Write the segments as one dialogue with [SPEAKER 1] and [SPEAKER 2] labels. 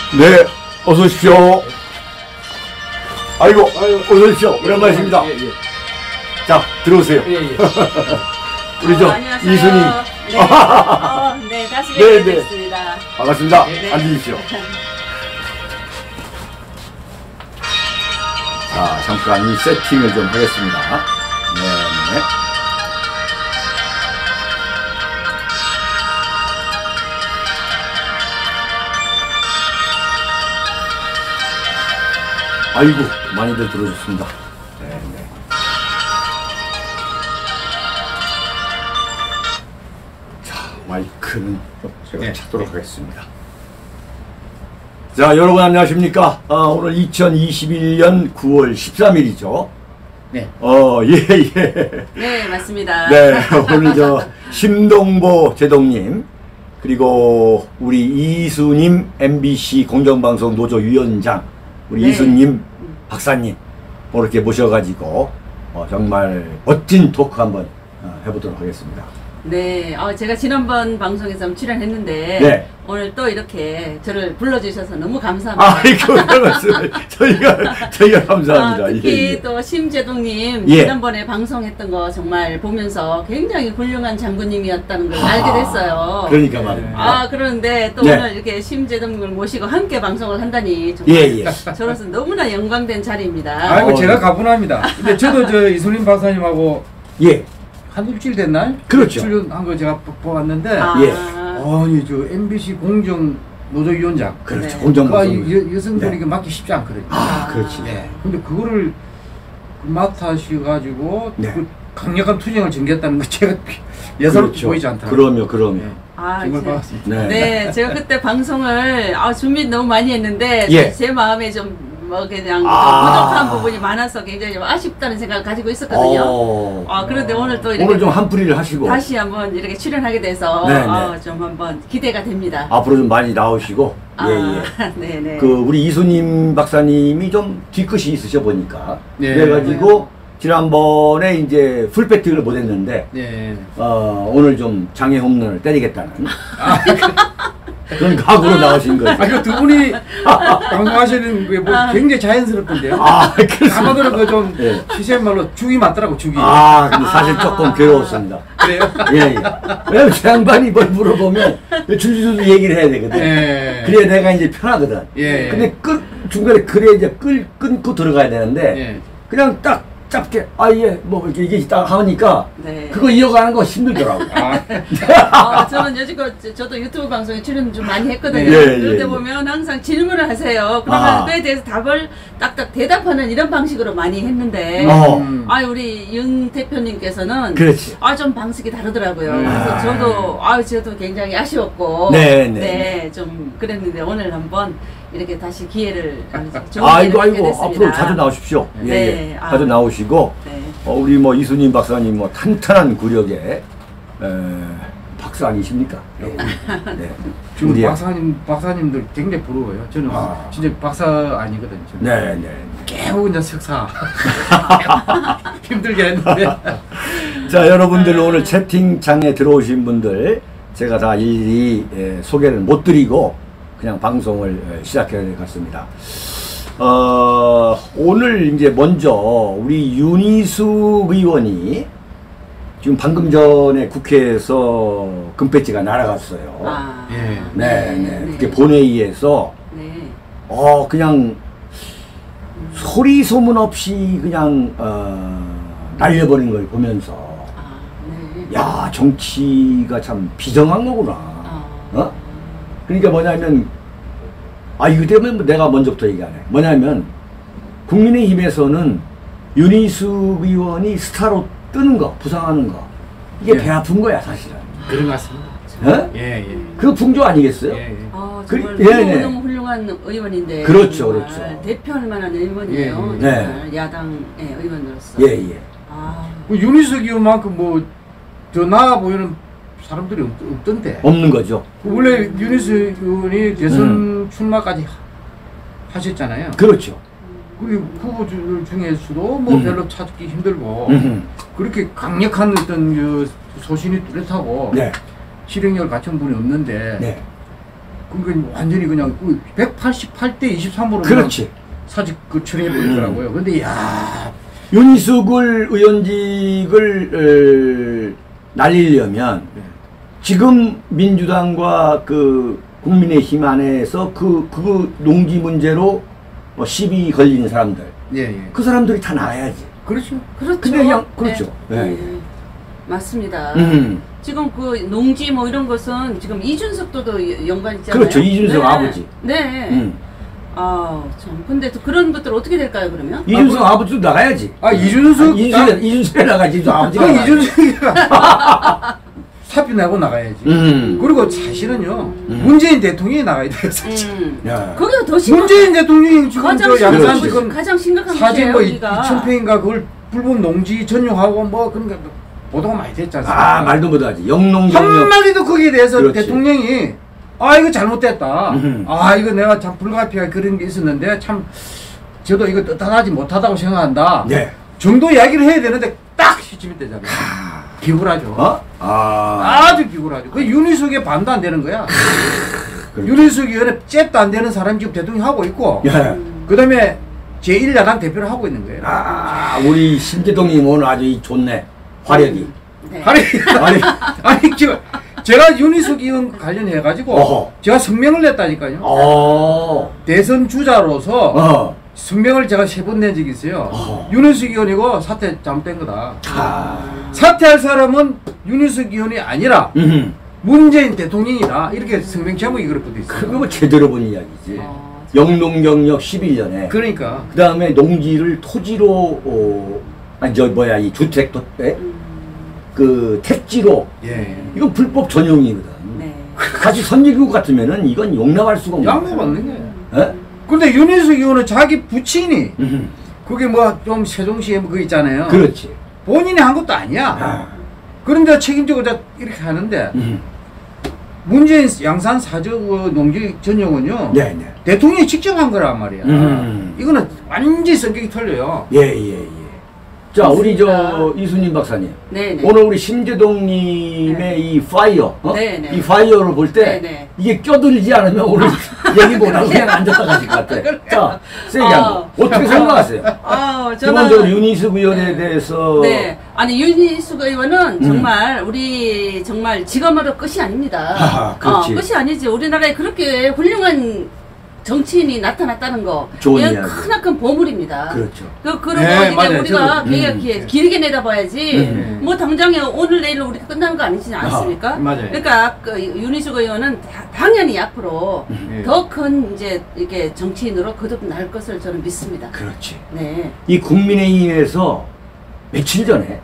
[SPEAKER 1] 네, 어서 오십시오. 아이고, 어서 오십시오. 오랜만이십니다.
[SPEAKER 2] 예, 예.
[SPEAKER 1] 자, 들어오세요.
[SPEAKER 2] 예, 예.
[SPEAKER 1] 우리 저
[SPEAKER 3] 안녕하세요.
[SPEAKER 1] 이순님.
[SPEAKER 3] 네, 네, 다시
[SPEAKER 1] 네,
[SPEAKER 3] 뵙겠습니다.
[SPEAKER 1] 반갑습니다.
[SPEAKER 3] 네.
[SPEAKER 1] 앉으십시오. 자, 잠깐 이 세팅을 좀 하겠습니다. 네. 아이고, 많이들 들어오셨습니다. 네. 자, 마이크는 제가
[SPEAKER 2] 네.
[SPEAKER 1] 찾도록 하겠습니다. 자, 여러분 안녕하십니까? 오늘 2021년 9월 13일이죠.
[SPEAKER 2] 네.
[SPEAKER 1] 예.
[SPEAKER 3] 네, 맞습니다.
[SPEAKER 1] 네, 오늘 저 심동보 제동님, 그리고 우리 이수님 MBC 공정방송 노조위원장, 우리
[SPEAKER 3] 네.
[SPEAKER 1] 이수님 박사님, 이렇게 모셔가지고 정말 멋진 토크 한번 해보도록 하겠습니다.
[SPEAKER 3] 네, 제가 지난번 방송에서 한번 출연했는데
[SPEAKER 1] 네.
[SPEAKER 3] 오늘 또 이렇게 저를 불러주셔서 너무 감사합니다.
[SPEAKER 1] 아이고, 말씀 저희가 감사합니다.
[SPEAKER 3] 특히
[SPEAKER 1] 예.
[SPEAKER 3] 또 심재동님
[SPEAKER 1] 예.
[SPEAKER 3] 지난번에 방송했던 거 정말 보면서 굉장히 훌륭한 장군님이었다는 걸 알게 됐어요.
[SPEAKER 1] 그러니까 말입니다.
[SPEAKER 3] 그런데 또
[SPEAKER 1] 네.
[SPEAKER 3] 오늘 이렇게 심재동님을 모시고 함께 방송을 한다니 정말
[SPEAKER 1] 예.
[SPEAKER 3] 저로서 너무나 영광된 자리입니다.
[SPEAKER 2] 아이고, 제가 가분합니다. 근데 저도 저 이순림 박사님하고
[SPEAKER 1] 예.
[SPEAKER 2] 한 일주일 됐나요?
[SPEAKER 1] 그렇죠.
[SPEAKER 2] 출연한 거 제가 보았는데,
[SPEAKER 1] 예.
[SPEAKER 2] 아니, 저 MBC 공정 노조위원장.
[SPEAKER 1] 그렇죠.
[SPEAKER 3] 네.
[SPEAKER 1] 공정방송.
[SPEAKER 2] 여성들에게
[SPEAKER 1] 네.
[SPEAKER 2] 맡기 쉽지 않거든요.
[SPEAKER 1] 그렇지.
[SPEAKER 2] 네. 근데 그거를 맡아셔가지고
[SPEAKER 1] 네.
[SPEAKER 2] 그 강력한 투쟁을 전개했다는 거 제가 예사롭게
[SPEAKER 1] 그렇죠.
[SPEAKER 2] 보이지 않더라고요.
[SPEAKER 1] 그럼요.
[SPEAKER 2] 네. 정말
[SPEAKER 3] 진짜.
[SPEAKER 2] 반갑습니다.
[SPEAKER 1] 네.
[SPEAKER 3] 네, 제가 그때 방송을 준비 너무 많이 했는데
[SPEAKER 1] 예.
[SPEAKER 3] 제 마음에 좀 뭐 그냥
[SPEAKER 1] 아.
[SPEAKER 3] 부족한 부분이 많아서 굉장히 좀 아쉽다는 생각을 가지고 있었거든요. 그런데 오늘 또 이렇게
[SPEAKER 1] 오늘 좀 한풀이를 하시고
[SPEAKER 3] 다시 한번 이렇게 출연하게 돼서
[SPEAKER 1] 네.
[SPEAKER 3] 좀 한번 기대가 됩니다.
[SPEAKER 1] 앞으로 좀 많이 나오시고
[SPEAKER 3] 네네.
[SPEAKER 1] 그 우리 이수님 박사님이 좀 뒤끝이 있으셔 보니까
[SPEAKER 2] 네.
[SPEAKER 1] 그래가지고 지난번에 이제 풀배팅을 못했는데
[SPEAKER 2] 네.
[SPEAKER 1] 오늘 좀 장애 홈런을 때리겠다는 그런 각오로 나오신 거예요.
[SPEAKER 2] 그 두 분이 방송하시는 게 뭐 굉장히 자연스럽던데요.
[SPEAKER 1] 그렇습니다.
[SPEAKER 2] 아마도 그좀
[SPEAKER 1] 예.
[SPEAKER 2] 시세의 말로 죽이 맞더라고, 죽이.
[SPEAKER 1] 근데 사실 조금 괴로웠습니다.
[SPEAKER 2] 그래요?
[SPEAKER 1] 예. 왜냐면 제 양반이 뭘 물어보면 줄줄줄 얘기를 해야 되거든.
[SPEAKER 2] 예.
[SPEAKER 1] 그래야 내가 이제 편하거든.
[SPEAKER 2] 예.
[SPEAKER 1] 근데 중간에 그래 이제 끊고 들어가야 되는데
[SPEAKER 2] 예.
[SPEAKER 1] 그냥 딱 짧게 뭐 이게 딱 하니까
[SPEAKER 3] 네.
[SPEAKER 1] 그거 이어가는 거 힘들더라고.
[SPEAKER 3] 저는 여지껏 저도 유튜브 방송에 출연 좀 많이 했거든요.
[SPEAKER 1] 예,
[SPEAKER 3] 그럴 때
[SPEAKER 1] 예.
[SPEAKER 3] 보면 항상 질문을 하세요. 그러면 그에 대해서 답을 딱딱 대답하는 이런 방식으로 많이 했는데 우리 윤 대표님께서는
[SPEAKER 1] 그렇지.
[SPEAKER 3] 좀 방식이 다르더라고요. 그래서 저도 굉장히 아쉬웠고 좀 그랬는데 오늘 한번 이렇게 다시 기회를 좋은 기회를 갖게 됐습니다.
[SPEAKER 1] 앞으로 자주 나오십시오.
[SPEAKER 3] 네.
[SPEAKER 1] 자주 나오시고
[SPEAKER 3] 네.
[SPEAKER 1] 우리 뭐 이수님 박사님 뭐 탄탄한 구력에 박사 아니십니까? 네.
[SPEAKER 2] 지금
[SPEAKER 1] 우리
[SPEAKER 2] 박사님들 굉장히 부러워요. 저는 진짜 박사 아니거든요.
[SPEAKER 1] 네.
[SPEAKER 2] 깨우 이제 석사. 힘들게 했는데.
[SPEAKER 1] 자, 여러분들 오늘 채팅창에 들어오신 분들 제가 다 일일이 소개를 못 드리고 그냥 방송을 시작해야 될 것 같습니다. 오늘 이제 먼저 우리 윤희숙 의원이 지금 방금 전에 국회에서 금배지가 날아갔어요. 네. 그게 본회의에서 그냥 소리 소문 없이 그냥 날려버린 걸 보면서 야, 정치가 참 비정한 거구나. 그러니까 뭐냐면 이거 때문에 내가 먼저부터 얘기하네. 뭐냐면 국민의힘에서는 윤희숙 의원이 스타로 뜨는 거, 부상하는 거 이게 배 아픈 거야 사실은.
[SPEAKER 2] 그런 것 같습니다. 예.
[SPEAKER 1] 그 풍조 아니겠어요?
[SPEAKER 3] 정말 너무 훌륭한 의원인데.
[SPEAKER 1] 그렇죠.
[SPEAKER 3] 대표할 만한 의원이에요. 정말 야당 의원으로서.
[SPEAKER 2] 윤희숙 의원만큼 뭐 더 나아 보이는 사람들이 없던데.
[SPEAKER 1] 없는 거죠.
[SPEAKER 2] 원래 윤희숙 의원이 대선 출마까지 하셨잖아요.
[SPEAKER 1] 그렇죠.
[SPEAKER 2] 그리고 후보들 중에서도 뭐 별로 찾기 힘들고 그렇게 강력한 어떤 소신이 뚜렷하고 실행력을 갖춘 분이 없는데 그러니까 완전히 그냥 188대 23으로
[SPEAKER 1] 그렇지.
[SPEAKER 2] 사직 그 처리해버리더라고요. 근데 야
[SPEAKER 1] 윤희숙을 의원직을 날리려면 지금 민주당과 그 국민의힘 안에서 그 농지 문제로 시비 걸리는 사람들, 그 사람들이 다 나가야지.
[SPEAKER 2] 그렇죠.
[SPEAKER 3] 그렇죠.
[SPEAKER 1] 근데 그냥 그렇죠.
[SPEAKER 3] 네. 맞습니다. 지금 그 농지 뭐 이런 것은 지금 이준석도 연관 있잖아요.
[SPEAKER 1] 그렇죠. 이준석 아버지.
[SPEAKER 3] 네. 아, 참. 근데 또 그런 것들 어떻게 될까요, 그러면?
[SPEAKER 1] 이준석 아버지도 나가야지. 이준석에 나가지. 아버지가.
[SPEAKER 2] 이준석이가 사표 내고 나가야지. 그리고 사실은요, 문재인 대통령이 나가야 돼요, 사실.
[SPEAKER 3] 거기가 더 심각한.
[SPEAKER 2] 문재인 대통령이 지금 양산 지금
[SPEAKER 3] 가장 심각한
[SPEAKER 2] 사진 뭐 2,000평인가 그걸 불법 농지 전용하고 뭐 그런 게 보도가 많이 됐지 않습니까?
[SPEAKER 1] 말도 못하지. 영농
[SPEAKER 2] 한마디도 거기에 대해서 그렇지. 대통령이 이거 잘못됐다. 이거 내가 참 불가피하게 그런 게 있었는데 참 저도 이거 뜻하지 못하다고 생각한다.
[SPEAKER 1] 네.
[SPEAKER 2] 정도 이야기를 해야 되는데 딱 시침이 되잖아요. 기굴하죠. 아주 기굴하죠. 그 윤희숙에 반도 안 되는 거야. 윤희숙 의원에 잽도 안 되는 사람이 지금 대통령 하고 있고, 그 다음에 제1야당 대표를 하고 있는 거예요.
[SPEAKER 1] 우리 신재동님 오늘 아주 좋네. 화력이.
[SPEAKER 3] 네.
[SPEAKER 2] 아니, 제가 윤희숙 의원 관련해가지고, 제가 성명을 냈다니까요. 대선 주자로서 성명을 제가 3번 낸 적이 있어요. 윤희숙 의원이고 사퇴 잘못된 거다. 사퇴할 사람은 윤희숙 의원이 아니라 문재인 대통령이다. 이렇게 성명 제목이 그렇게 있어요.
[SPEAKER 1] 그거 뭐 제대로 본 이야기지. 영농경력 11년에.
[SPEAKER 2] 그러니까.
[SPEAKER 1] 그 다음에 농지를 토지로, 이 주택, 그 택지로. 이건 불법 전용이거든.
[SPEAKER 3] 네.
[SPEAKER 1] 같이 선진국 같으면은 이건 용납할 수가 없는 거야.
[SPEAKER 2] 양보받는 거예요. 근데 윤희숙 의원은 자기 부친이 그게 뭐 좀 세종시에 뭐 그거 있잖아요.
[SPEAKER 1] 그렇지.
[SPEAKER 2] 본인이 한 것도 아니야. 그런데 책임지고 이렇게 하는데 문재인 양산 사적 농지 전용은요. 대통령이 직접 한 거란 말이야. 이거는 완전히 성격이 틀려요. 자,
[SPEAKER 1] 우리 이순님 박사님.
[SPEAKER 3] 네네.
[SPEAKER 1] 오늘 우리 심재동님의 이 파이어,
[SPEAKER 3] 네네.
[SPEAKER 1] 이 파이어를 볼 때 이게 껴들지 않으면 오늘 얘기 못하고 그냥 앉았다 가실 것 같아. 자, 세게 한번. 어떻게 생각하세요? 기본적으로 윤희숙 의원에 대해서.
[SPEAKER 3] 아니, 윤희숙 의원은 정말 우리 정말 직업으로 끝이 아닙니다.
[SPEAKER 1] 그렇지.
[SPEAKER 3] 끝이 아니지. 우리나라에 그렇게 훌륭한 정치인이 나타났다는 거, 이건 크나큰 보물입니다.
[SPEAKER 1] 그렇죠.
[SPEAKER 3] 그리고 이제 우리가 길게 내다봐야지. 뭐 당장에 오늘 내일로 우리가 끝나는 거 아니지 않습니까?
[SPEAKER 2] 맞아요.
[SPEAKER 3] 그러니까 그 윤희숙 의원은 당연히 앞으로 더 큰 이제 이게 정치인으로 거듭날 것을 저는 믿습니다.
[SPEAKER 1] 그렇지.
[SPEAKER 3] 네.
[SPEAKER 1] 이 국민의힘에서 며칠 전에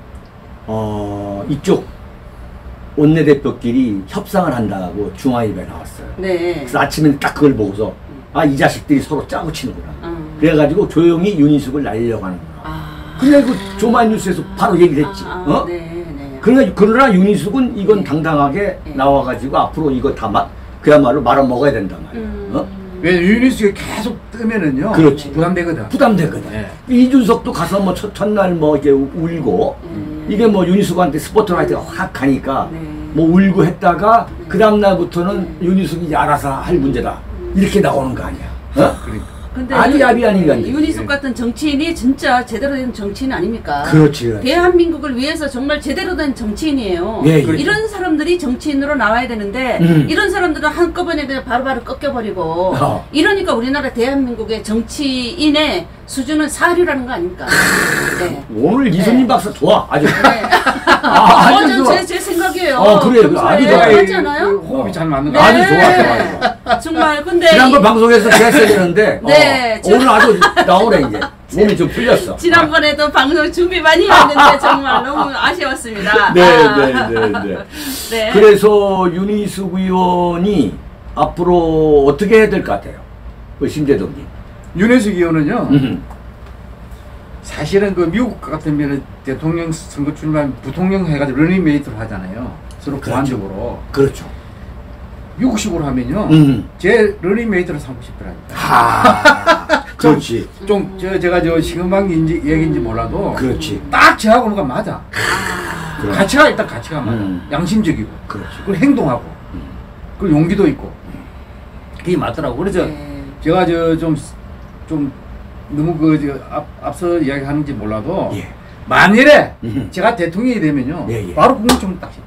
[SPEAKER 1] 이쪽 원내대표끼리 협상을 한다고 중앙일보에 나왔어요. 그래서 아침에 딱 그걸 보고서 이 자식들이 서로 짜고 치는구나. 그래가지고 조용히 윤희숙을 날리려고 하는구나. 그냥 그 조만뉴스에서 바로 얘기를 했지. 그러나 윤희숙은 이건 당당하게 나와가지고 앞으로 이거 다 그야말로 말아먹어야 된단 말이야.
[SPEAKER 2] 왜 윤희숙이 계속 뜨면은요.
[SPEAKER 1] 그렇지.
[SPEAKER 2] 부담되거든.
[SPEAKER 1] 이준석도 가서 뭐 첫날 뭐 이렇게 울고 이게 뭐 윤희숙한테 스포트라이트가 확 가니까 뭐 울고 했다가 그 다음날부터는 윤희숙이 알아서 할 문제다. 이렇게 나오는 거 아니야.
[SPEAKER 3] 근데
[SPEAKER 1] 아주 야비한 인간.
[SPEAKER 3] 윤희숙 같은 정치인이 진짜 제대로 된 정치인 아닙니까?
[SPEAKER 1] 그렇지.
[SPEAKER 3] 대한민국을 위해서 정말 제대로 된 정치인이에요. 이런 사람들이 정치인으로 나와야 되는데 이런 사람들은 한꺼번에 그냥 바로바로 꺾여버리고 이러니까 우리나라 대한민국의 정치인의 수준은 사류라는 거 아닙니까?
[SPEAKER 1] 오늘 이순님 박사 좋아. 아주.
[SPEAKER 3] 아주 좋아. 제 생각이에요.
[SPEAKER 1] 그래. 아주 좋아.
[SPEAKER 3] 하지 않아요?
[SPEAKER 2] 호흡이 잘 맞는 거.
[SPEAKER 1] 아주 좋아.
[SPEAKER 3] 정말 근데
[SPEAKER 1] 지난번 방송에서 했어야 되는데 오늘 아주 나오네 이제. 몸이 좀 풀렸어.
[SPEAKER 3] 지난번에도 방송 준비 많이 했는데 정말 너무 아쉬웠습니다.
[SPEAKER 1] 네. 그래서 윤희숙 의원이 앞으로 어떻게 해야 될 것 같아요? 심재동님.
[SPEAKER 2] 윤희숙 의원은요. 사실은 그 미국 같으면 대통령 선거 출마하면 부통령 해가지고 러닝메이트를 하잖아요. 서로 보완적으로.
[SPEAKER 1] 그렇죠.
[SPEAKER 2] 미국식으로 하면요. 제 러닝메이트를 삼고 싶더라고요.
[SPEAKER 1] 그렇지.
[SPEAKER 2] 제가 시금방 얘기인지 몰라도.
[SPEAKER 1] 그렇지.
[SPEAKER 2] 딱 저하고 뭐가 맞아. 가치가 일단 가치가 맞아. 양심적이고.
[SPEAKER 1] 그렇지.
[SPEAKER 2] 그리고 행동하고. 그리고 용기도 있고. 그게 맞더라고. 그래서 제가 좀 너무 앞서 이야기하는지 몰라도 만일에 제가 대통령이 되면요 바로 국무총리 딱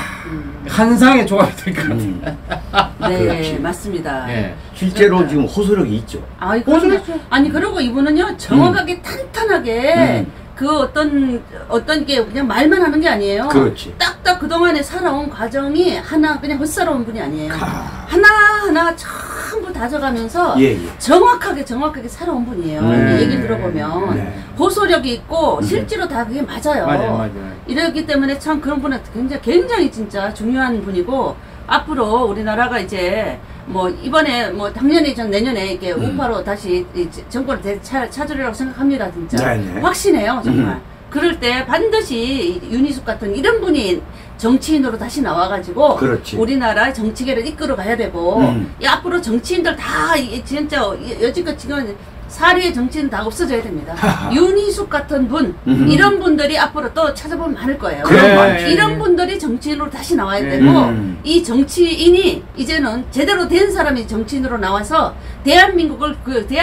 [SPEAKER 2] 한상의 조합이 될 것 같아요.
[SPEAKER 3] 네, 맞습니다.
[SPEAKER 1] 실제로 그러니까. 지금 호소력이 있죠.
[SPEAKER 3] 아니 그리고 이분은요 정확하게 탄탄하게 그 어떤 게 그냥 말만 하는 게 아니에요.
[SPEAKER 1] 그렇지.
[SPEAKER 3] 딱딱 그동안에 살아온 과정이 하나 그냥 헛살아온 분이 아니에요. 하나하나 전부 다져가면서 정확하게 살아온 분이에요. 얘기 들어보면 호소력이 있고 실제로 다 그게 맞아요. 이러기 때문에 참 그런 분은 굉장히 진짜 중요한 분이고 앞으로 우리나라가 이제 뭐 이번에 뭐 당연히 전 내년에 이렇게 우파로 다시 정권을 찾으리라고 생각합니다. 진짜 확신해요 정말. 그럴 때 반드시 윤희숙 같은 이런 분이 정치인으로 다시 나와가지고 우리나라 정치계를 이끌어 가야 되고 앞으로 정치인들 다 진짜 여지껏 지금 사리의 정치인 다 없어져야 됩니다. 윤희숙 같은 분 이런 분들이 앞으로 또 찾아보면 많을 거예요. 이런 분들이 정치인으로 다시 나와야 되고 이 정치인이 이제는 제대로 된 사람이 정치인으로 나와서 대한민국을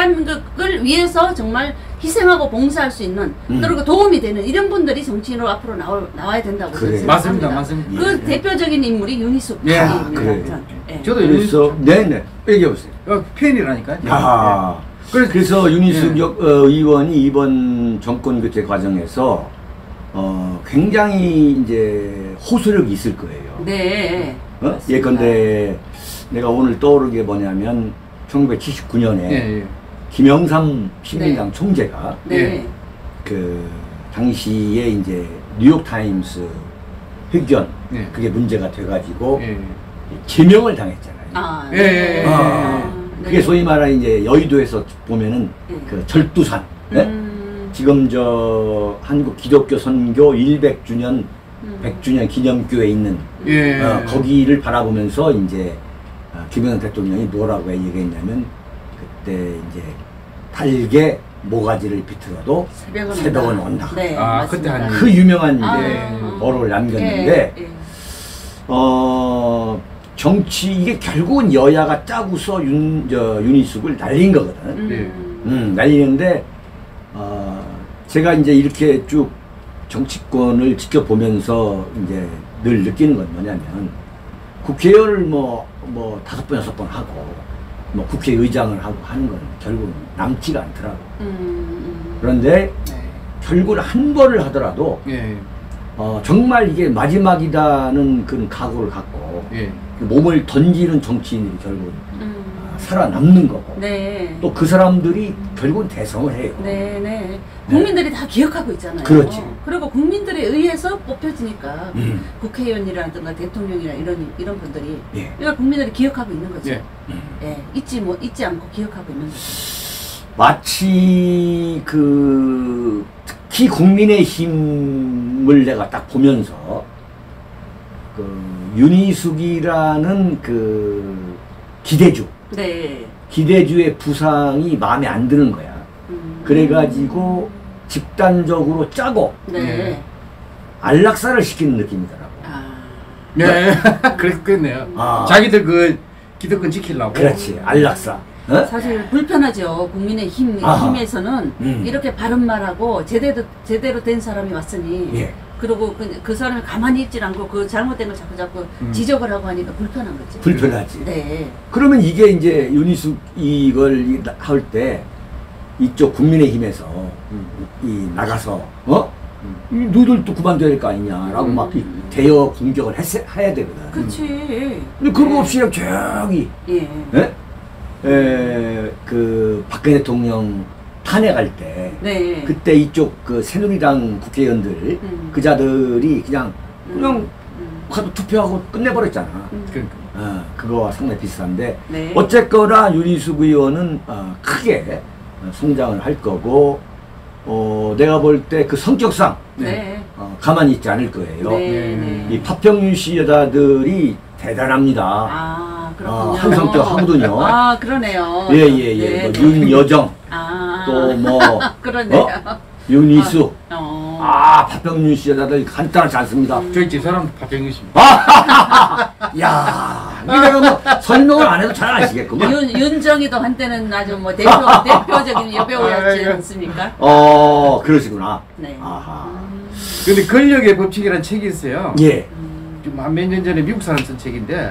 [SPEAKER 3] 위해서 정말 희생하고 봉사할 수 있는 그리고 도움이 되는 이런 분들이 정치인으로 앞으로 나와야 된다고 생각합니다.
[SPEAKER 2] 맞습니다.
[SPEAKER 3] 그 대표적인 인물이 윤희숙 씨입니다.
[SPEAKER 2] 저도 윤희숙
[SPEAKER 1] 얘기해보세요.
[SPEAKER 2] 팬이라니까요.
[SPEAKER 1] 그래서 윤희숙 의원이 이번 정권 교체 과정에서 굉장히 이제 호소력이 있을 거예요. 예컨대 내가 오늘 떠오르는 게 뭐냐면 1979년에 김영삼 신민당 총재가 그 당시에 이제 뉴욕타임스 회견 그게 문제가 돼가지고 제명을 당했잖아요. 그게 소위 말하는 이제 여의도에서 보면은 그 절두산, 지금 저 한국 기독교 선교 100주년, 100주년 기념교에 있는 거기를 바라보면서 이제 김영삼 대통령이 뭐라고 얘기했냐면 그때 이제 달게 모가지를 비틀어도 새벽은 온다.
[SPEAKER 2] 그때 한
[SPEAKER 1] 그 유명한 어록을 남겼는데 정치 이게 결국은 여야가 짜고서 윤희숙을 날린 거거든. 날리는데 제가 이제 이렇게 쭉 정치권을 지켜보면서 이제 늘 느끼는 건 뭐냐면 국회의원을 뭐 5번 6번 하고 뭐 국회의장을 하고 하는 건 결국은 남지가 않더라고. 그런데 결국은 한 번을 하더라도 정말 이게 마지막이다는 그런 각오를 갖고 몸을 던지는 정치인들이 결국은 살아남는 거고 또 그 사람들이 결국은 대성을 해요.
[SPEAKER 3] 국민들이 다 기억하고 있잖아요. 그리고 국민들에 의해서 뽑혀지니까 국회의원이라든가 대통령이나 이런 분들이 그러니까 국민들이 기억하고 있는 거죠. 잊지 않고 기억하고 있는 거죠.
[SPEAKER 1] 마치 특히 국민의힘을 내가 딱 보면서 윤희숙이라는 기대주, 기대주의 부상이 마음에 안 드는 거야. 그래가지고 집단적으로 짜고 안락사를 시키는 느낌이더라고.
[SPEAKER 2] 그랬겠네요. 자기들 기득권 지키려고.
[SPEAKER 1] 그렇지, 안락사.
[SPEAKER 3] 사실 불편하죠. 국민의힘에서는 이렇게 바른 말하고 제대로 된 사람이 왔으니 그리고 그 사람이 가만히 있질 않고 그 잘못된 걸 자꾸 지적을 하고 하니까 불편한 거지.
[SPEAKER 1] 불편하지. 그러면 이게 이제 윤희숙 이걸 할 때 이쪽 국민의힘에서 나가서 너희들도 그만둬야 될 거 아니냐라고 막 대여 공격을 해야 되거든.
[SPEAKER 3] 그렇지.
[SPEAKER 1] 근데 그거 없이 그냥 조용히 박근혜 대통령 탄핵할 때 그때 이쪽 새누리당 국회의원들 그자들이 그냥 가도 투표하고 끝내버렸잖아. 그거와 상당히 비슷한데 어쨌거나 윤희숙 의원은 크게 성장을 할 거고 내가 볼 때 그 성격상 가만히 있지 않을 거예요. 이 파평윤 씨 여자들이 대단합니다.
[SPEAKER 3] 그렇군요.
[SPEAKER 1] 한 성격 하거든요.
[SPEAKER 3] 그러네요.
[SPEAKER 1] 뭐 윤여정 또 뭐 윤희숙 파평윤 씨 여자들 간단하지 않습니다.
[SPEAKER 2] 저희 집사람 파평윤 씨입니다.
[SPEAKER 1] 야 내가 뭐 설명을 안 해도 잘 아시겠구만.
[SPEAKER 3] 윤정이도 한때는 아주 뭐 대표적인 여배우였지 않습니까?
[SPEAKER 1] 그러시구나.
[SPEAKER 3] 네.
[SPEAKER 1] 아하.
[SPEAKER 2] 근데 권력의 법칙이라는 책이 있어요.
[SPEAKER 1] 예.
[SPEAKER 2] 좀 몇 년 전에 미국 사람 쓴 책인데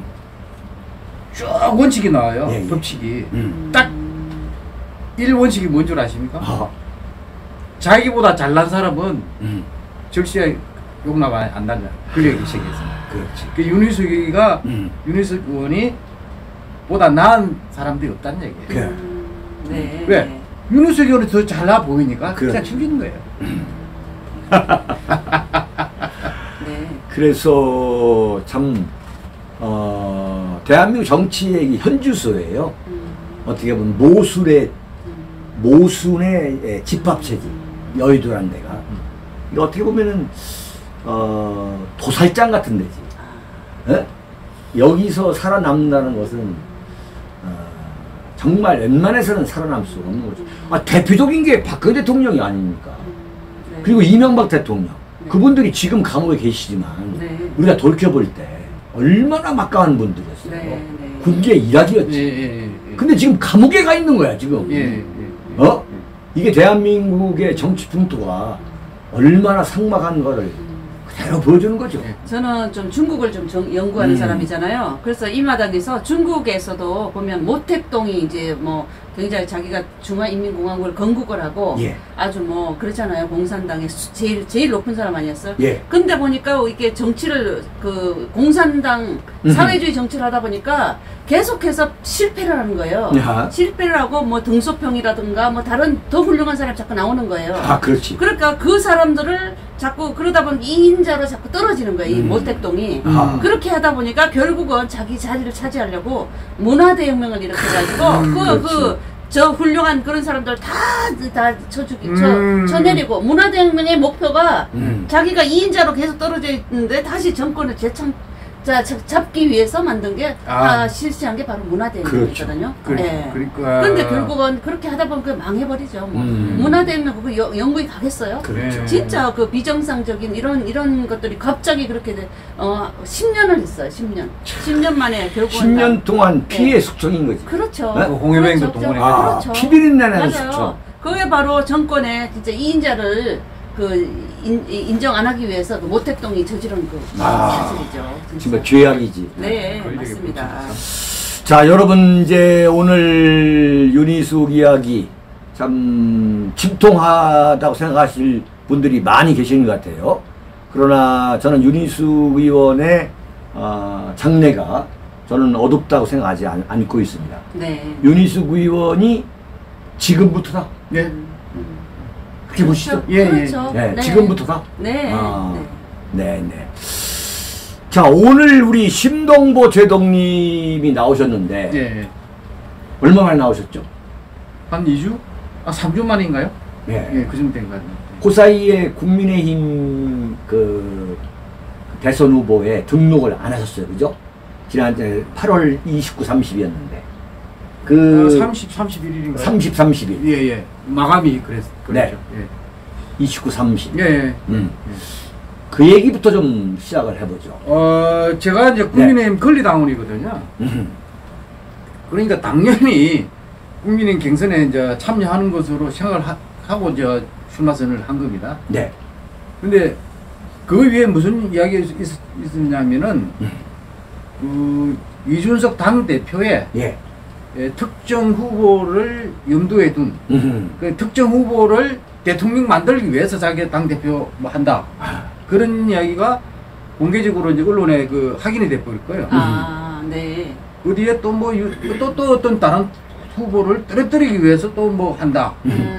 [SPEAKER 2] 쭉 원칙이 나와요.
[SPEAKER 1] 예, 예.
[SPEAKER 2] 법칙이. 딱 1원칙이 뭔 줄 아십니까? 자기보다 잘난 사람은 절시에 용납 안 단다. 권력의 세계에서.
[SPEAKER 1] 그렇지.
[SPEAKER 2] 그 윤희숙이가 윤희숙 의원이 보다 나은 사람들이 없다는 얘기예요.
[SPEAKER 1] 그래.
[SPEAKER 3] 네.
[SPEAKER 2] 왜? 윤희숙 의원이 더 잘나 보이니까
[SPEAKER 1] 그래.
[SPEAKER 2] 그냥 죽이는 거예요.
[SPEAKER 3] 네.
[SPEAKER 1] 그래서 참 대한민국 정치의 현주소예요. 어떻게 보면 모순의 집합체제, 여의도라는 데가. 이거 어떻게 보면은 도살장 같은 데지. 에? 여기서 살아남는다는 것은 정말 웬만해서는 살아남을 수 없는 거죠. 대표적인 게 박근혜 대통령이 아닙니까?
[SPEAKER 3] 네.
[SPEAKER 1] 그리고 이명박 대통령.
[SPEAKER 3] 네.
[SPEAKER 1] 그분들이 지금 감옥에 계시지만
[SPEAKER 3] 네.
[SPEAKER 1] 우리가 돌이켜볼 때 얼마나 막강한 분들이었어요.
[SPEAKER 3] 네, 네.
[SPEAKER 1] 군기의 일학이었지.
[SPEAKER 2] 예.
[SPEAKER 1] 근데 지금 감옥에 가 있는 거야 지금.
[SPEAKER 2] 예.
[SPEAKER 1] 이게 대한민국의 정치 풍토가 얼마나 삭막한 거를 그대로 보여주는 거죠.
[SPEAKER 3] 저는 좀 중국을 좀 연구하는 사람이잖아요. 그래서 이 마당에서 중국에서도 보면 모택동이 이제 뭐 굉장히 자기가 중화인민공화국을 건국을 하고
[SPEAKER 1] 예.
[SPEAKER 3] 아주 뭐 그렇잖아요. 공산당의 제일 높은 사람 아니었어요?
[SPEAKER 1] 예.
[SPEAKER 3] 근데 보니까 이게 정치를 그 공산당 사회주의 정치를 하다 보니까 계속해서 실패를 하는 거예요.
[SPEAKER 1] 야.
[SPEAKER 3] 실패를 하고 뭐 등소평이라든가 뭐 다른 더 훌륭한 사람이 자꾸 나오는 거예요.
[SPEAKER 1] 그렇지.
[SPEAKER 3] 그러니까 그 사람들을 자꾸 그러다 보니 2인자로 자꾸 떨어지는 거예요. 이 모택동이. 그렇게 하다 보니까 결국은 자기 자리를 차지하려고 문화대혁명을 일으켜가지고 저 훌륭한 그런 사람들 다 쳐내리고 문화대혁명의 목표가 자기가 2인자로 계속 떨어져 있는데 다시 정권을 잡기 위해서 만든 게 실시한 게 바로 문화대혁명이거든요.
[SPEAKER 1] 그렇죠.
[SPEAKER 3] 네.
[SPEAKER 2] 그러니까.
[SPEAKER 3] 근데 결국은 그렇게 하다 보면 그 망해버리죠. 문화대혁명 그거 영국이 가겠어요?
[SPEAKER 1] 그렇죠.
[SPEAKER 3] 진짜 그 비정상적인 이런 것들이 갑자기 그렇게 10년을 했어요. 10년. 10년 만에 결국은
[SPEAKER 1] 10년 동안 피해 숙청인 거지.
[SPEAKER 3] 그렇죠.
[SPEAKER 1] 네?
[SPEAKER 2] 홍해병도
[SPEAKER 3] 그렇죠.
[SPEAKER 2] 동원해.
[SPEAKER 3] 그렇죠.
[SPEAKER 1] 피비린내는 숙청.
[SPEAKER 3] 맞아요. 그게 바로 정권의 진짜 2인자를 인정 안 하기 위해서 그 모택동이 저지른 사실이죠.
[SPEAKER 1] 정말 죄악이지.
[SPEAKER 3] 네, 맞습니다.
[SPEAKER 1] 자, 여러분 이제 오늘 윤희숙 이야기 참 진통하다고 생각하실 분들이 많이 계시는 것 같아요. 그러나 저는 윤희숙 의원의 장래가 저는 어둡다고 생각하지 않고 있습니다.
[SPEAKER 3] 네.
[SPEAKER 1] 윤희숙 의원이 지금부터다.
[SPEAKER 2] 네.
[SPEAKER 1] 그렇게 보시죠.
[SPEAKER 3] 그렇죠.
[SPEAKER 1] 네, 지금부터다.
[SPEAKER 3] 네.
[SPEAKER 1] 네. 자, 오늘 우리 심동보 제동님이 나오셨는데
[SPEAKER 2] 네.
[SPEAKER 1] 얼마 만에 나오셨죠?
[SPEAKER 2] 한 2주? 3주 만인가요?
[SPEAKER 1] 네.
[SPEAKER 2] 예, 그 정도 된 것 같아요.
[SPEAKER 1] 그 사이에 국민의힘 그 대선 후보에 등록을 안 하셨어요. 그죠? 지난 8월 29, 30이었는데.
[SPEAKER 2] 31일인가요?
[SPEAKER 1] 30, 31.
[SPEAKER 2] 예. 마감이 그랬죠.
[SPEAKER 1] 네. 29, 30.
[SPEAKER 2] 예.
[SPEAKER 1] 그 얘기부터 좀 시작을 해보죠.
[SPEAKER 2] 제가 이제 국민의힘 권리당원이거든요. 그러니까 당연히 국민의힘 경선에 이제 참여하는 것으로 생각을 하고 이제 출마선을 한 겁니다.
[SPEAKER 1] 네.
[SPEAKER 2] 근데 그 위에 무슨 이야기가 있었냐면은 이준석 당대표의 특정 후보를 염두에 둔 그 특정 후보를 대통령 만들기 위해서 자기가 당대표 뭐 한다. 그런 이야기가 공개적으로 이제 언론에 확인이 돼버릴 거예요.
[SPEAKER 3] 네.
[SPEAKER 2] 그 뒤에 또 뭐 또 어떤 다른 후보를 떨어뜨리기 위해서 또 뭐 한다.